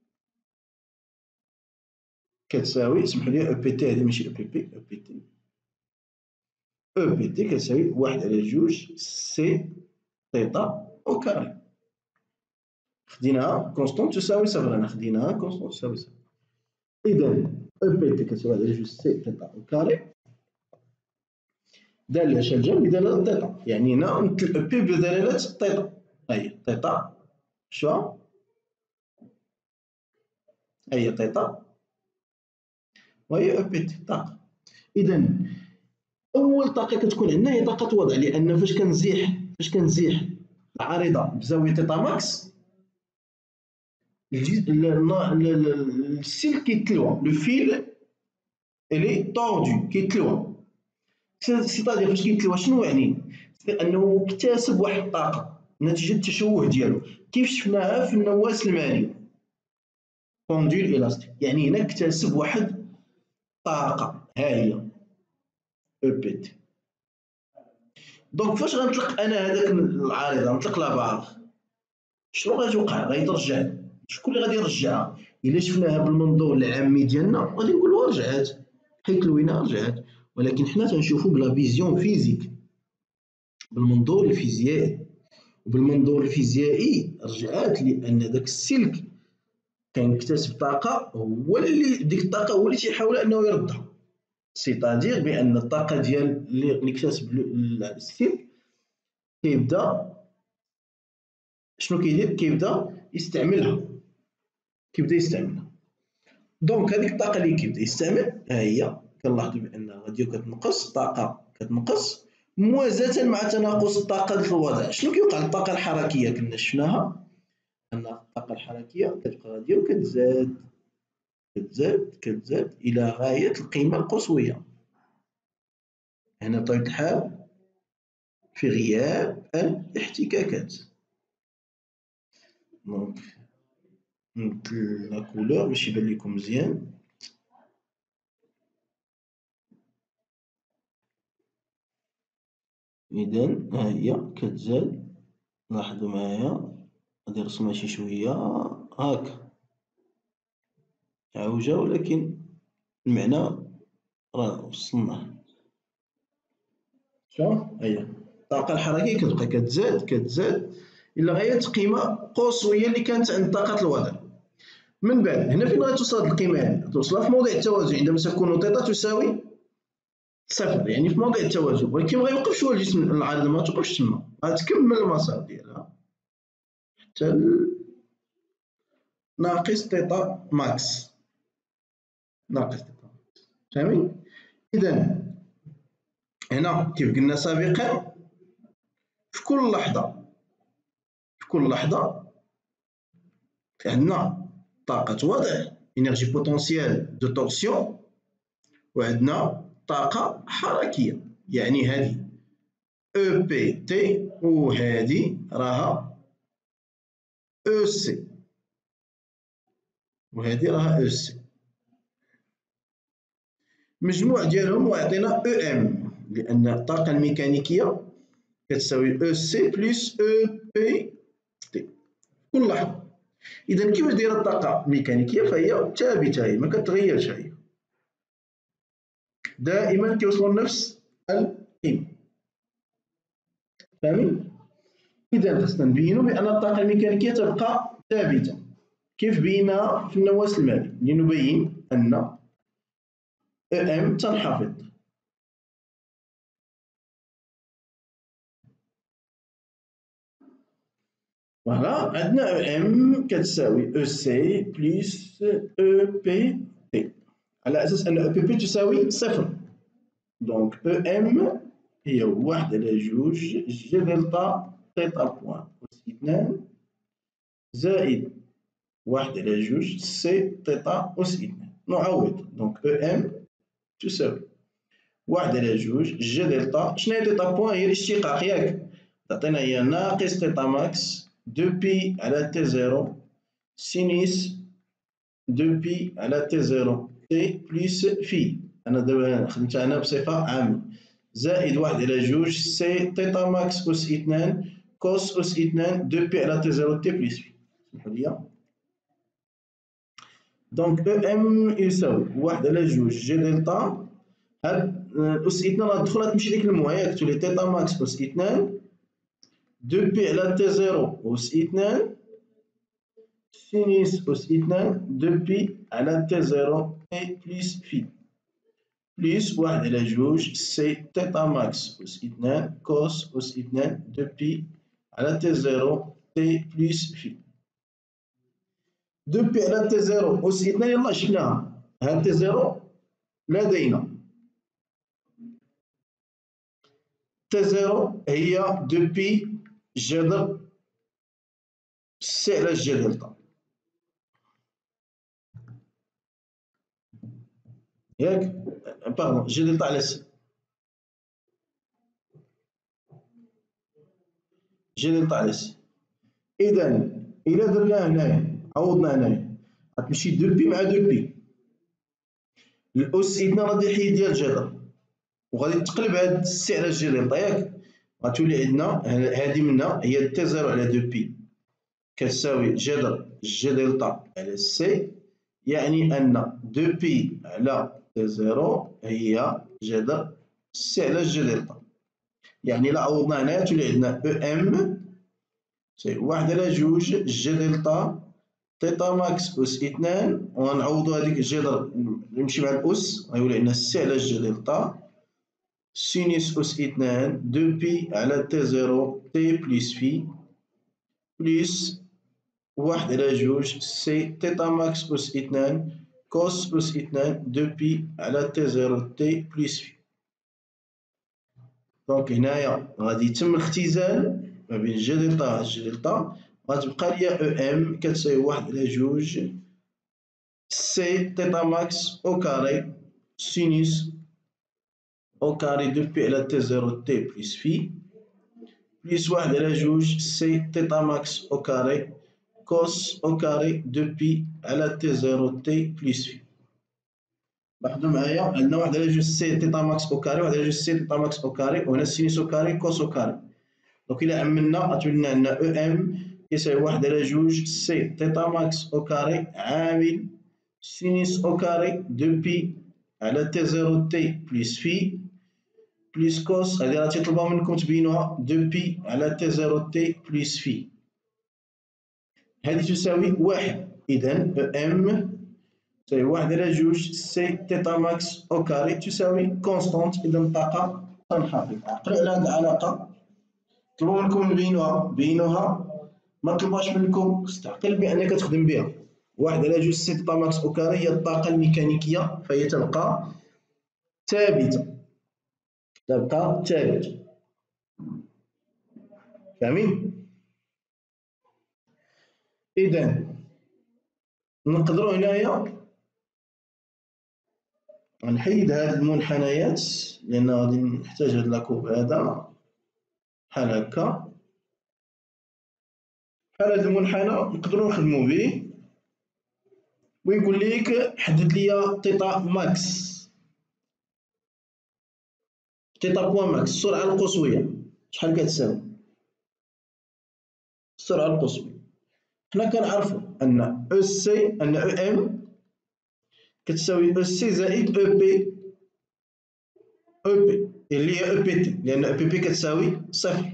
كتساوي، سمحوا لي، او بي تي هادي ماشي او بي بي، او بي تي، او بي تي كتساوي 1/2 سي ثيتا او كاري. خديناها كونستون تساوي صفر، انا خديناها كونستون تساوي صفر. اذا او بي تي كتساوي 1/2 سي ثيتا او كاري، دالة شلجم بدلالة ثيتا، يعني هنا نمثل او بي بدلالة ثيتا. هاهي ثيتا، شو هي ثيتا وهي او بي تي طاقة. اذا اول طاقه كتكون عندنا هي طاقه وضع، لان فاش كنزيح العارضه بزاويه ثيتا ماكس، السلك كيتلوى، لو فيل الي طوردو كيتلوى. سيتادير فاش كيتلوى شنو يعني؟ انه اكتسب واحد الطاقه نتيجه التشوه ديالو، كيف شفناها في النواة المائي بوندول الاستيك. يعني هنا اكتسب واحد الطاقه، ها هي او بي تي. دونك فاش غنطلق انا هذاك العارضه، نطلق لا باغ، شنو غادي يوقع؟ غيترجع. شكون اللي غادي يرجعها؟ الا شفناها بالمنظور العامي ديالنا غادي نقولوا رجعات، حيت لوينه رجعات. ولكن حنا تنشوفوا بلا فيزيون فيزيك، بالمنظور الفيزيائي. وبالمنظور الفيزيائي رجعات لان داك السلك كيكتسب طاقه، هو اللي ديك الطاقه هو اللي تيحاول انه يردها. سيتادير بان الطاقه ديال اللي اكتسب السلك كيبدا شنو كيدير؟ كيبدا يستعملها. دونك هذيك الطاقه اللي كيبدا يستعمل، ها هي كنلاحظوا بان غادي كتنقص الطاقه، كتنقص موازاه مع تناقص الطاقه ديال الوضع. شنو كيوقع للطاقه الحركيه؟ كنا شفناها ان الطاقه الحركيه كتبقى غاديه وكتزاد، كتزاد الى غايه القيمه القصويه. هنا بطبيعه الحال في غياب الاحتكاكات. دونك نبدل لا كولور باش يبان لكم مزيان. إذا ها هي كتزاد، لاحظوا معايا غادي نرسمها شي شوية هاكا عوجة، ولكن المعنى راه وصلناه. شوف ها هي الطاقة الحركية كتبقى كتزاد إلى غاية قيمة قصوية اللي كانت عند طاقة الوضع. من بعد هنا فين غتوصل هاد القيمة؟ يعني توصلها في موضع التوازن عندما تكون ثيتا تساوي صفر، يعني في موضع التوازن. ولكن مغيوقفش هو الجسم، العارضة ما توقفش تما، غتكمل المسار ديالها حتى ناقص ثيتا ماكس، ناقص ثيتا. فاهمين؟ إذا هنا كيف قلنا سابقا، في كل لحظة عندنا طاقة وضع إنرجي بوتونسيال دو تورسيون، وعندنا طاقة حركية. يعني هذه او بي تي وهذه راها او سي، وهذه راها او سي. المجموع ديالهم ويعطينا او ام، لأن الطاقة الميكانيكية كتساوي او سي بلس او بي تي كل لحظة. إذا كيفاش دايرة الطاقة الميكانيكية؟ فهي ثابتة، هي ما كتغيرش، هي دائما كيوصلوا لنفس القيمة. فاهمين؟ إذا خصنا نبينوا بأن الطاقة الميكانيكية تبقى ثابتة. كيف بينا في النواة المائي؟ لنبين أن ام تنخفض. فوالا عندنا ام كتساوي او سي بلس او بي تي، على أساس أن او بي بي تساوي صفر. دونك او ام هي 1/2 جي دلتا ثيتا بوان أس 2 زائد 1/2 سي ثيتا أس 2. نعوض. دونك او ام تساوي 1/2 جي دلتا. شنو هي ثيتا بوان؟ هي الاشتقاق ياك؟ تعطينا هي ناقص ثيتا ماكس دو بي على تي زيرو سينيس 2 pi على T0 T plus phi. أنا دابا خدمتها أنا بصفة عامة. زائد 1 على جوج سي تيتا ماكس أس 2 كوس أس 2 2 بي على T0 T plus phi. اسمحوا لي. دونك او ام يساوي 1 على جوج جي دلتا. هاد أس 2 غتدخل غتمشي ديك الموا ياك تولي تيتا ماكس أس 2 2 بي على T0 أس 2 سينيس أس 2 2 بي على T0 T plus phi بليس 1 على جوج سي تيتا ماكس أس 2 كوس أس 2 2 بي على T0 T plus phi. 2 بي على T0 أس 2 يلاه شفناها. هاد T0 لدينا T0 هي 2 بي جذر سي على جي دلتا ياك. باردون جي دلتا على سي. جي دلتا على سي. إذا إلا درنا هنايا عوضنا هنايا غتمشي 2 بي مع 2 بي. الأس 2 غادي يحيد ديال الجذر وغادي تقلب هاد سي على جي دلتا ياك. غتولي عندنا هادي منا هي تي 0 على 2 بي كتساوي جذر جي دلتا على سي. يعني أن 2 بي على تي 0 هي جذر سي على جي دلتا. يعني إلا عوضنا هنايا تولي عندنا او ام سي 1 على جوج جي دلتا تيتا ماكس أس 2 وغنعوضو هاديك الجذر نمشي مع الأس غيولي عندنا سي على جي دلتا سينيس أس 2 2 بي على تي 0 تي بلس في بلس 1 على جوج سي تيتا ماكس أس 2 كوس أس 2 2 بي على تي 0 تي بلس في. دونك هنايا غادي يتم الاختزال ما بين جي دلتا و جي دلتا. غتبقى ليا او ام كتساوي 1 على جوج سي تيتا ماكس او كاري سينيس او كاري 2 بي على تي 0 تي بلس في بلس 1 على جوج سي تيتا ماكس او كاري كوس او كاري 2 بي على تي 0 تي بلس في. لاحظوا معايا عندنا 1 على جوج سي تيتا ماكس او كاري 1 على جوج سي تيتا ماكس او كاري وهنا سينيس او كاري كوس او كاري. دونك إلا عملنا غتولي لنا عندنا او ام يساوي 1 على جوج سي تيتا ماكس او كاري عامل سينيس او كاري 2 بي على تي 0 تي بلس في بلس كوس هادي راه تيطلبها منكم تبينوها 2 بي على تي 0 تي بلس في. هادي تساوي 1. إذا او ام تساوي 1 على جوج سي تيتا ماكس او كاري تساوي كونستونت. إذا الطاقة تنحفظ. عقلوا على هاد العلاقة. طلبوا منكم بينوها ما طلبوهاش منكم استعقل بأنك تخدم بها. 1 على جوج سي تيتا ماكس او كاري هي الطاقة الميكانيكية فهي تبقى ثابتة. فاهمين؟ إذا نقدروا هنايا غنحيد هاد المنحنيات لأن غادي نحتاج هاد لاكوب هذا بحال هكا. بحال هاد المنحنى نقدروا نخدموا به ويقول لك حدد لي تيتا ماكس تيتا بوان ماكس السرعة القصوية شحال كتساوي. السرعة القصوية حنا كنعرفوا أن او سي أن او ام كتساوي او سي زائد او بي اللي هي او بي تي لأن او بي بي كتساوي صفر.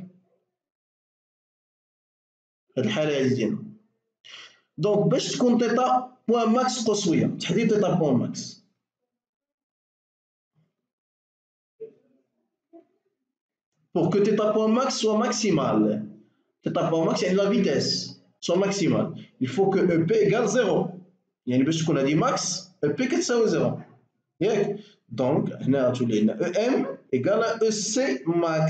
هاد الحالة هادي ديالنا. دونك باش تكون تيتا بوان ماكس قصوية تحديد تيتا بوان ماكس pour que θ point max soit maximal. θ point max يعني la vitesse soit maximale. Il faut que EP égale 0. يعني باش تكون هذه ماكس EP كتساوي 0 ياك. دونك هنا تولي لنا EM égale EC max.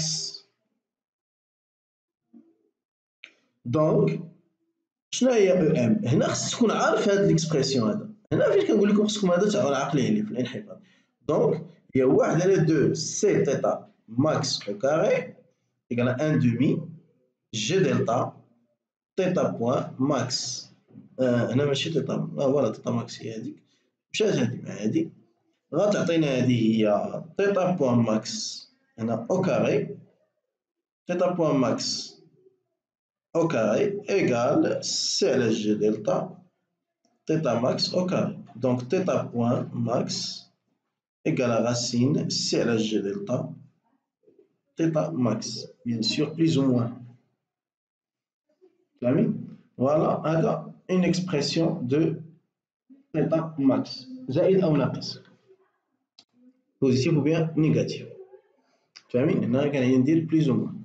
دونك شنو هي EM؟ هنا خصك تكون عارف هاد ليكسبرسيون هذا. هنا فاش كنقول لكم خصكم هذا تعاونوا عقليه لي في الانحطاط. دونك هي 1 على 2 سي تيتا ماكس او كاري égale 1 demi G delta θ point max هنا ماشي تيتا، فوالا تيتا ماكس هي هذيك، مشات هذه مع هذه، غتعطينا هذه هي تيتا بوان ماكس هنا أو كاري، تيتا بوان ماكس أو كاري إيكال سي على جي دلتا تيتا ماكس أو كاري. دونك تيتا بوان ماكس إيكال racine سي على جي دلتا تيتا ماكس، بيان سور بليز أو موان. فاهمين؟ فوالا هذا اون اكسبرسيون دو تيتا ماكس، زائد أو ناقص، بوزيتيف أو بيان نيجاتيف. فاهمين؟ هنا كان ندير بليز أو موان.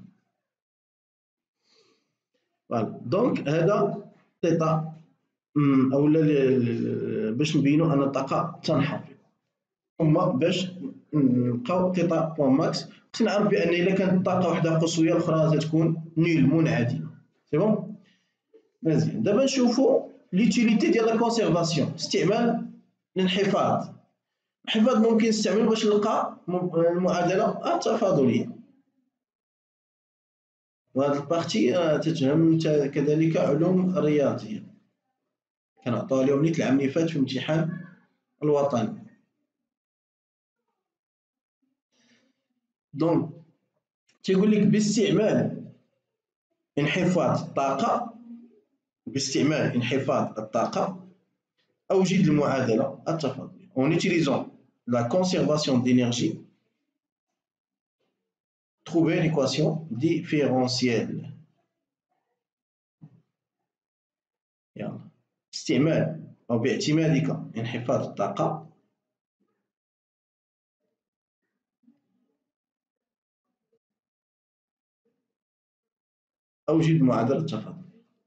فوالا دونك هذا تيتا اولا باش نبينوا ان الطاقه تنحفظ، ثم باش نلقاو تيتا بوان ماكس خصنا نعرف بان الا كانت الطاقه وحده قصويه الاخرى تكون نيل منعدمه. سي بون مزيان. دابا نشوفوا ليوتيليتي ديال لا كونسيرفاسيون، استعمال الانحفاظ. الانحفاظ ممكن نستعمل باش نلقى المعادله التفاضليه، وهذه البارتي تتهم كذلك علوم الرياضيه، كنعطوها لهم نيت العام اللي فات في الامتحان الوطني. دونك تيقول لك باستعمال انحفاض الطاقة، باستعمال انحفاض الطاقة أوجد المعادلة التفاضلية en utilisant la conservation d'énergie. Trouver l'équation différentielle. يلا استعمال أو باعتمادك انحفاض الطاقة أوجد معادلة التفاضل.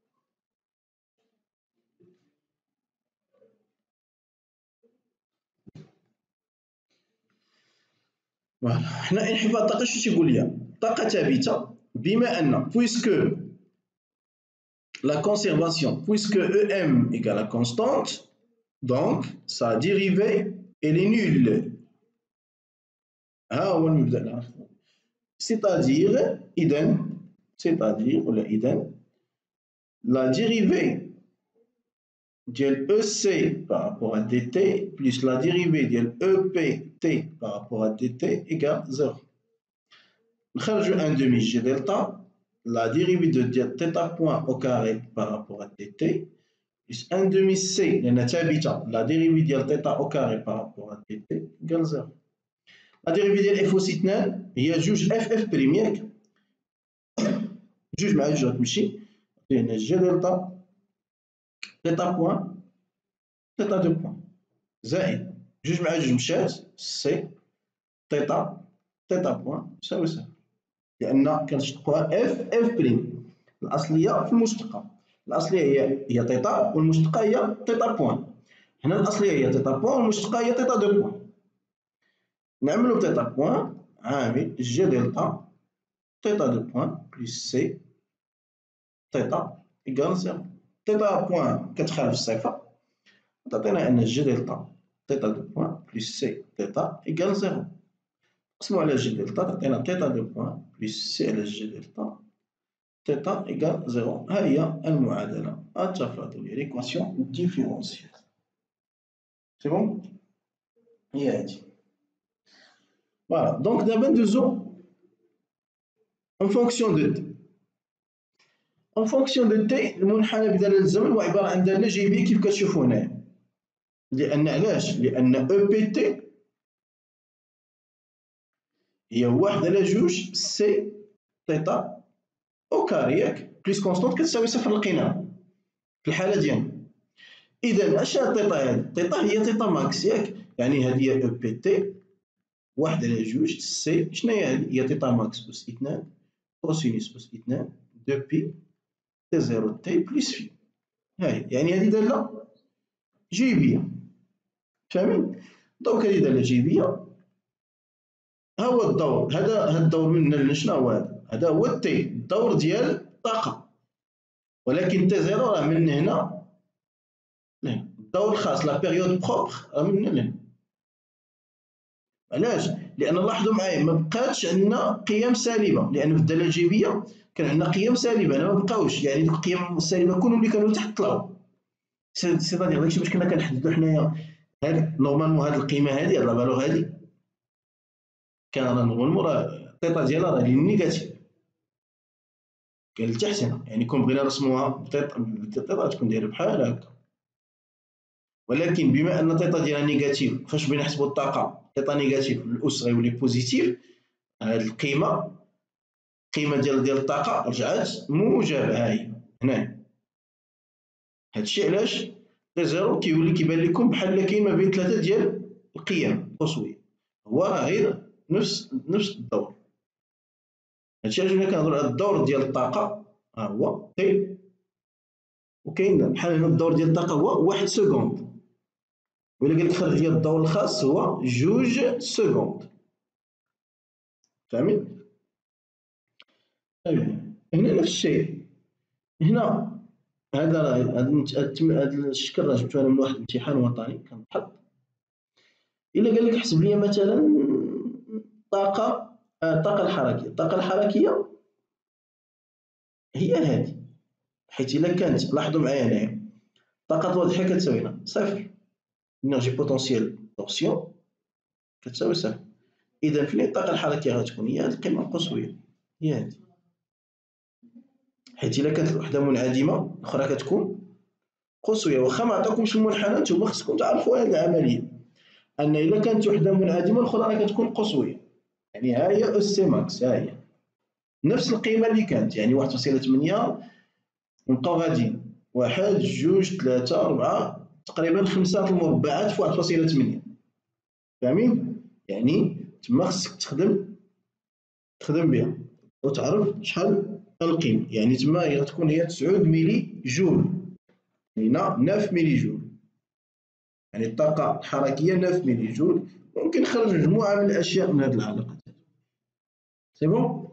فوالا حنا انحفاض الطاقة شنو تيقول لي؟ طاقة ثابتة بما أن puisque la conservation, puisque EM égale à constante, donc sa dérivée elle est nulle. ها هو المبدأ الآخر. C'est-à-dire إذا ولا إذا la dérivée ديال EC par rapport à dt plus la dérivée ديال EPT par rapport à dt égale 0. نخرجوا 1 demi g delta, la dérivée de θ point au carré par rapport à dt plus 1 demi c لأنها ثابتة, la dérivée ديال θ au carré par rapport à dt égale 0. La dérivée ديال f أس 2 هي جوج f بريم ياك, جوج مع جوج غتمشي فينا جي دلتا تيتا بوان تيتا دو بوان زائد جوج مع جوج مشات سي تيتا بوان يساوي صفر, لأن كنشتقوها اف بريم الأصلية في المشتقة, الأصلية هي تيتا والمشتقة هي تيتا بوان. هنا الأصلية هي تيتا بوان والمشتقة هي تيتا دو بوان. نعملو تيتا بوان عامل جي دلتا تيتا دو بوان بلس سي تيتا إيكال زيرو. تيتا بوان كتخالف الصفة تعطينا أن جي دلتا تيتا دو بوان بلس سي تيتا إيكال زيرو. نقسمو على جي دلتا تعطينا تيتا دو بوان بلس سي على جي دلتا تيتا إيكال زيرو. ها هي المعادلة التفاضلية ليكواسيون ديفيرونسيال. سي بون هي هادي. فوالا دونك دابا ندوزو en fonction de t. En fonction de t المنحنى بدلالة الزمن هو عبارة عن دالة جايبية كيف كتشوفو هنايا. لأن علاش؟ لأن أو بي تي هي واحد على جوج سي تيتا أو كاري ياك بليس كونستونت كتساوي صفر لقيناها في الحالة ديالنا. إذا اش هاد تيتا هادي؟ تيتا هي تيتا ماكس ياك, يعني هادي هي أو بي تي واحد على جوج سي شناهي هادي؟ هي تيتا ماكس أس 2 كوسينوس أس 2 دو بي تي زيرو تي بلس في. هاهي يعني هادي دالة جيبية. فاهمين؟ دونك هادي دالة جيبية. ها هو الدور, هذا الدور من شنو هو هذا؟ هذا هو التي, الدور ديال الطاقة, ولكن تي زيرو راه من هنا لهنا. الدور الخاص لا بيريود بروبر راه من هنا لهنا. علاش؟ لأن لاحظوا معايا ما بقاتش عندنا قيم سالبة, لأن في الدالة الجيبية كان عندنا قيم سالبة, هنا ما بقاوش, يعني دوك القيم السالبة كلهم اللي كانوا تحت طلعوا. سيتادير داكشي باش كنا كنحددو حنايا هاد نورمالمون هاد القيمه هادي هاد لا فالور هادي كان راه نورمالمون راه التيتا ديالها راه نيجاتيف كاين لتحت هنا يعني كون بغينا نرسموها بالتيتا تكون دايره بحال هكا ولكن بما ان التيتا ديالها نيجاتيف فاش بغينا نحسبوا الطاقه تيتا نيجاتيف الاس غيولي بوزيتيف هاد القيمه ديال الطاقه رجعت موجبه ها هي هنا هادشي علاش تي زيرو كيولي كيبان لكم بحال كاين ما بين ثلاثه ديال القيم قصويه هو راه غير نفس الدور هادشي علاش ملي كنهضروا على الدور ديال الطاقه ها هو تي وكاين بحال هنا الدور ديال الطاقه هو 1 سكوند ولا قال لك خرج ديال الدور الخاص هو 2 سكوند فاهمين هنا نفس الشيء هنا هذا الشكل راه جبتو انا من واحد الامتحان وطني كنحط الا قال لك احسب لي مثلا الطاقه الحركيه هي هذه حيت الا كانت لاحظوا معايا هنايا الطاقه الواضحه كتساوي هنا صفر انرجي بوتونسيال تورسيون كتساوي صفر اذا فين الطاقه الحركيه غتكون هي هذه القيمه القصويه هي هذه حيت الا كانت الوحده منعدمه الاخرى كتكون قصويه واخا ما عطاكمش المنحنى نتوما خصكم تعرفوا هذه العمليه ان الا كانت وحده منعدمه الاخرى راه كتكون قصويه يعني ها هي اس سي ماكس ها هي نفس القيمه اللي كانت يعني 1.8 ونبقاو غاديين 1 2 3 4 تقريبا 5 المربعات في 1.8 فاهمين يعني تما خصك تخدم بها وتعرف شحال القيمه يعني تما هي غتكون هي 9 ملي جول هنا 9 ملي جول يعني الطاقه الحركيه 9 ملي جول ممكن نخرج مجموعه من الاشياء من هذه العلاقات سي بون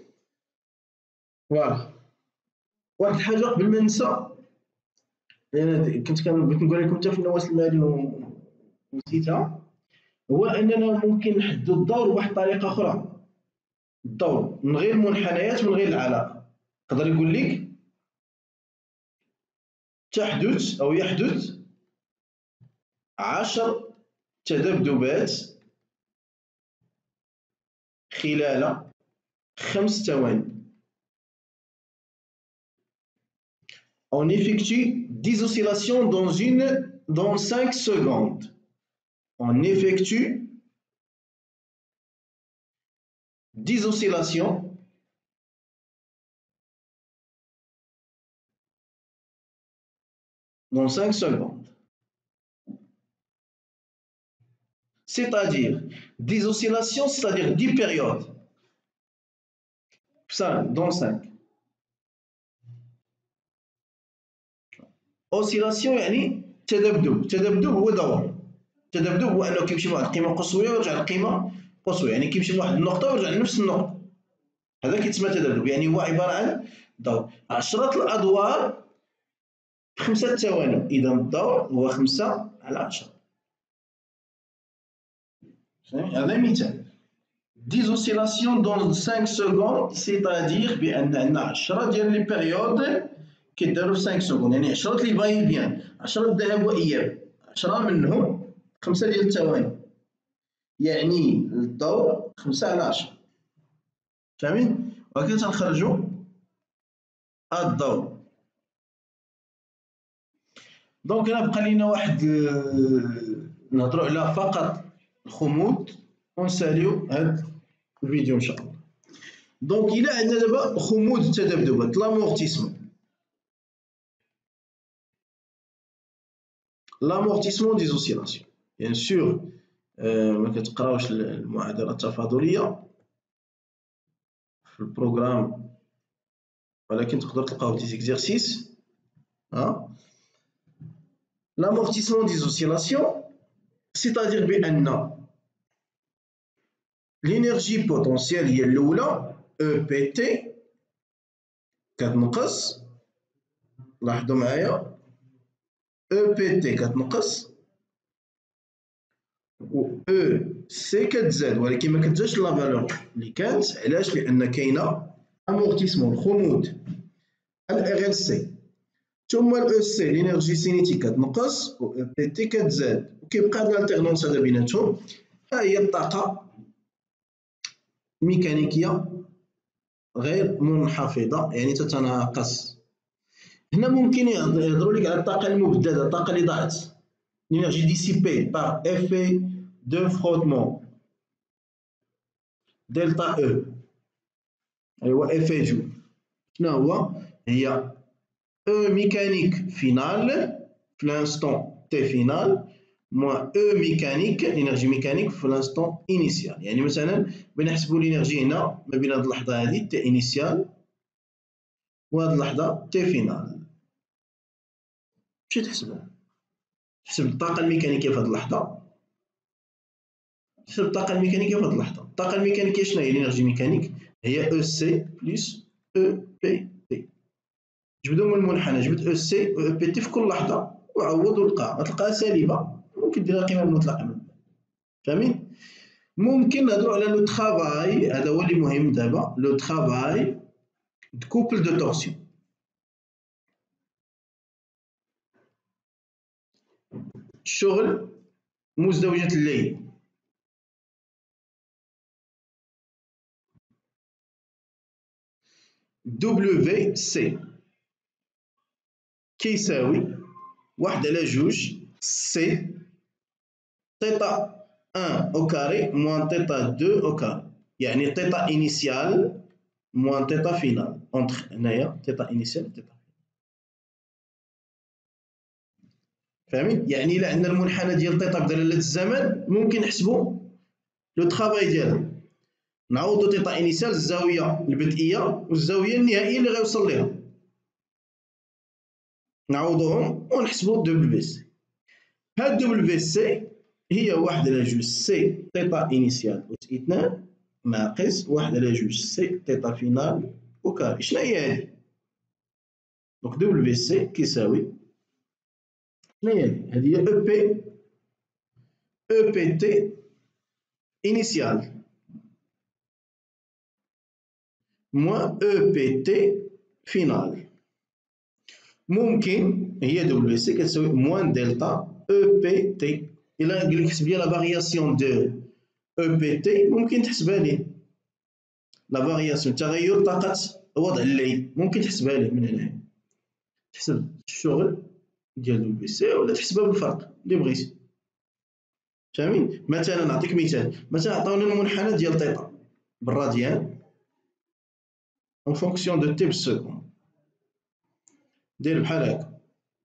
فوالا واحد الحاجه قبل ما ننسى لان بغيت نقول لكم حتى في النواة المالي ونسيتها هو اننا ممكن نحددوا الدور بواحد الطريقه اخرى الدور من غير المنحنيات من غير العلاقه يقدر يقول لك تحدث او يحدث 10 تذبذبات خلال 5 ثواني on effectue 10 oscillations dans 5 secondes. On effectue 10 oscillations dans 5 secondes. C'est-à-dire 10 oscillations, c'est-à-dire 10 périodes. Ça, dans 5. Oscillation يعني تذبذب هو دور التذبذب هو انه كيمشي من واحد القيمه قصويه ويرجع لقيمه قصويه يعني كيمشي من واحد النقطه ويرجع لنفس النقطه هذا كيتسمى تذبذب يعني هو عباره عن دور 10 الادوار في 5 ثواني اذا الدور هو 5 على 10 هذا مثال 10 oscillations dans 5 secondes c'est-à-dire بان عندنا 10 ديال لي بيريود كيداروا في 5 سكوند يعني 10 لي باي بيان 10 الذهاب واياب 10 منهم 5 ديال الثواني يعني الدور 5 على 10 فاهمين ولكن تنخرجوا الدور دونك هنا بقى لينا واحد نهضروا على فقط الخمود ونساليو هاد الفيديو ان شاء الله دونك الى عندنا دابا خمود التذبذبات l'amortissement des oscillations bien sûr ما كتقراوش المعادله التفاضليه في البروغرام ولكن تقدر تلقاو دي زيكزيرسيس l'amortissement des oscillations c'est-à-dire بان l'énergie potentielle هي الاولى EPT كتنقص لاحظوا معايا EPT كتنقص و EC كتزاد ولكن ما كتزادش لا فالور اللي كانت علاش لان كاينه امورتيسمون الخمود ال RLC ثم الاو سي الانرجي سينيتيك كتنقص و او بي تي كتزاد وكيبقى هاد الالتيرنونس هذا بيناتهم. ها هي الطاقه الميكانيكيه غير منحفظه يعني تتناقص. هنا ممكن يهضروا لك على الطاقه المبدده، الطاقه اللي ضاعت، l'énergie dissipée par effet de frottement دلتا E. ايوا effet جول شنو هو؟ هي E mécanique finale في l'instant T final moins E mécanique l'énergie mécanique في l'instant initial. يعني مثلا بنحسبوا الانرجي هنا ما بين هذه اللحظه هذه T initial وهذه اللحظه T final. ماشي تحسبها، تحسب الطاقه الميكانيكيه في هذه اللحظه، تحسب الطاقه الميكانيكيه في هذه اللحظه. الطاقه الميكانيكيه شنو هي؟ الانرجي ميكانيك هي او سي بلس او بي تي. جبدو من المنحنى، جبد او سي و او بي تي في كل لحظه وعوض ولقى، غتلقاها سالبه، ممكن ديرها قيمه مطلقه من بعد. فاهمين؟ ممكن نهضروا على لو ترافاي، هذا هو اللي مهم دابا، لو ترافاي دو كوبل دو تورسيون. الشغل مزدوجة الليل. دبليو سي كيساوي 1 على 2 سي تيتا 1 au carré moins تيتا 2 au carré. يعني تيتا initial moins تيتا final entre هنايا تيتا initial و تيتا. فاهمين؟ يعني إلا عندنا المنحنى ديال تيتا بدلالة الزمن ممكن نحسبوا لو ترافاي ديالها، نعوضوا تيتا initial الزاوية البدئية والزاوية النهائية اللي غيوصل ليها، نعوضوهم ونحسبوا دبليو سي. هاد دبليو سي هي 1 على 2 سي تيتا انيسيال أس 2 ناقص 1 على 2 سي تيتا فينال أو كاري. شنو هي هادي؟ دونك دبليو سي كيساوي شنو هي هادي؟ هادي هي او بي، او بي تي انيسيال موان او بي تي فينال. ممكن هي دبليو سي كتساوي موان دلتا او بي تي. إلا قال لك حسب لي لا فارياسيون دو او بي تي ممكن تحسبها لي، لا فارياسيون تغير طاقة وضع الليل ممكن تحسبها لي من هنا، تحسب الشغل ديال دبليو سي ولا تحسبها بالفرق اللي بغيتي. فاهمين؟ مثلا نعطيك مثال، مثلا عطاونا المنحنى ديال تيتا بالراديان اون فونكسيون دو تي بالسكوند، دير بحال هكا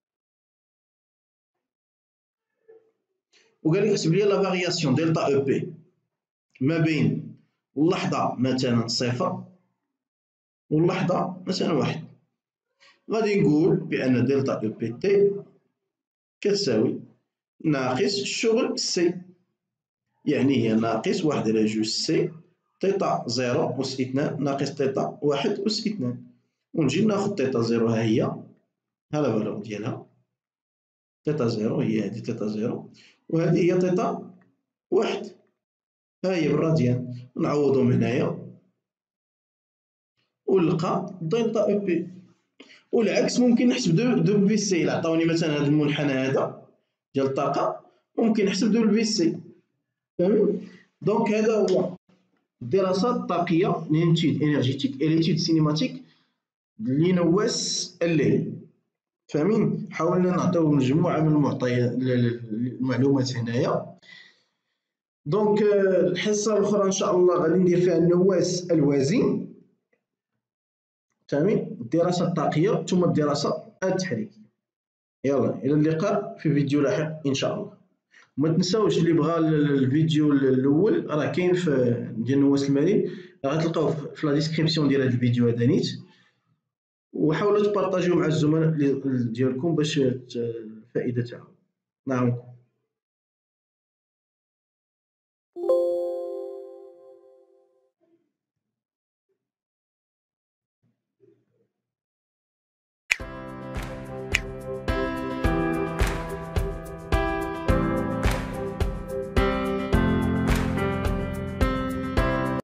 وقال لك حسب لي لا فارياسيون دلتا او بي ما بين اللحظة مثلا 0 واللحظة مثلا 1. غادي نقول بأن دلتا او بي تي كتساوي ناقص الشغل سي، يعني هي ناقص 1 على 2 سي تيتا 0 أس 2 ناقص تيتا 1 أس 2. ونجي ناخد تيتا 0 ها هي، ها لا فالور ديالها تيتا 0 هي هادي تيتا 0 وهذه هي تيتا 1 ها هي بالراديان. نعوضو من هنايا ونلقى دلتا او بي. والعكس ممكن نحسب دبليو سي. إلا عطاوني مثلا هذا المنحنى هذا ديال الطاقة ممكن نحسب دبليو سي. فهمتوا؟ دونك هذا هو الدراسات الطاقية لينتيد انرجيتيك اي ليتيد سينيماتيك لنواس الليل. فاهمين؟ حاولنا نعطيو مجموعة من المعطيات المعلومات هنايا. دونك الحصة الأخرى إن شاء الله غادي ندير فيها النواس الوازي. فاهمين؟ الدراسة الطاقية ثم الدراسة التحريكية. يلا إلى اللقاء في فيديو لاحق إن شاء الله. وما تنساوش اللي بغى الفيديو الاول راه كاين في ديال نواس المريء، غتلقاوه في لا ديسكريبسيون ديال هذا الفيديو هذا نيت. وحاولوا تبارطاجيو مع الزملاء ديالكم باش الفائده تاعهم. نعم.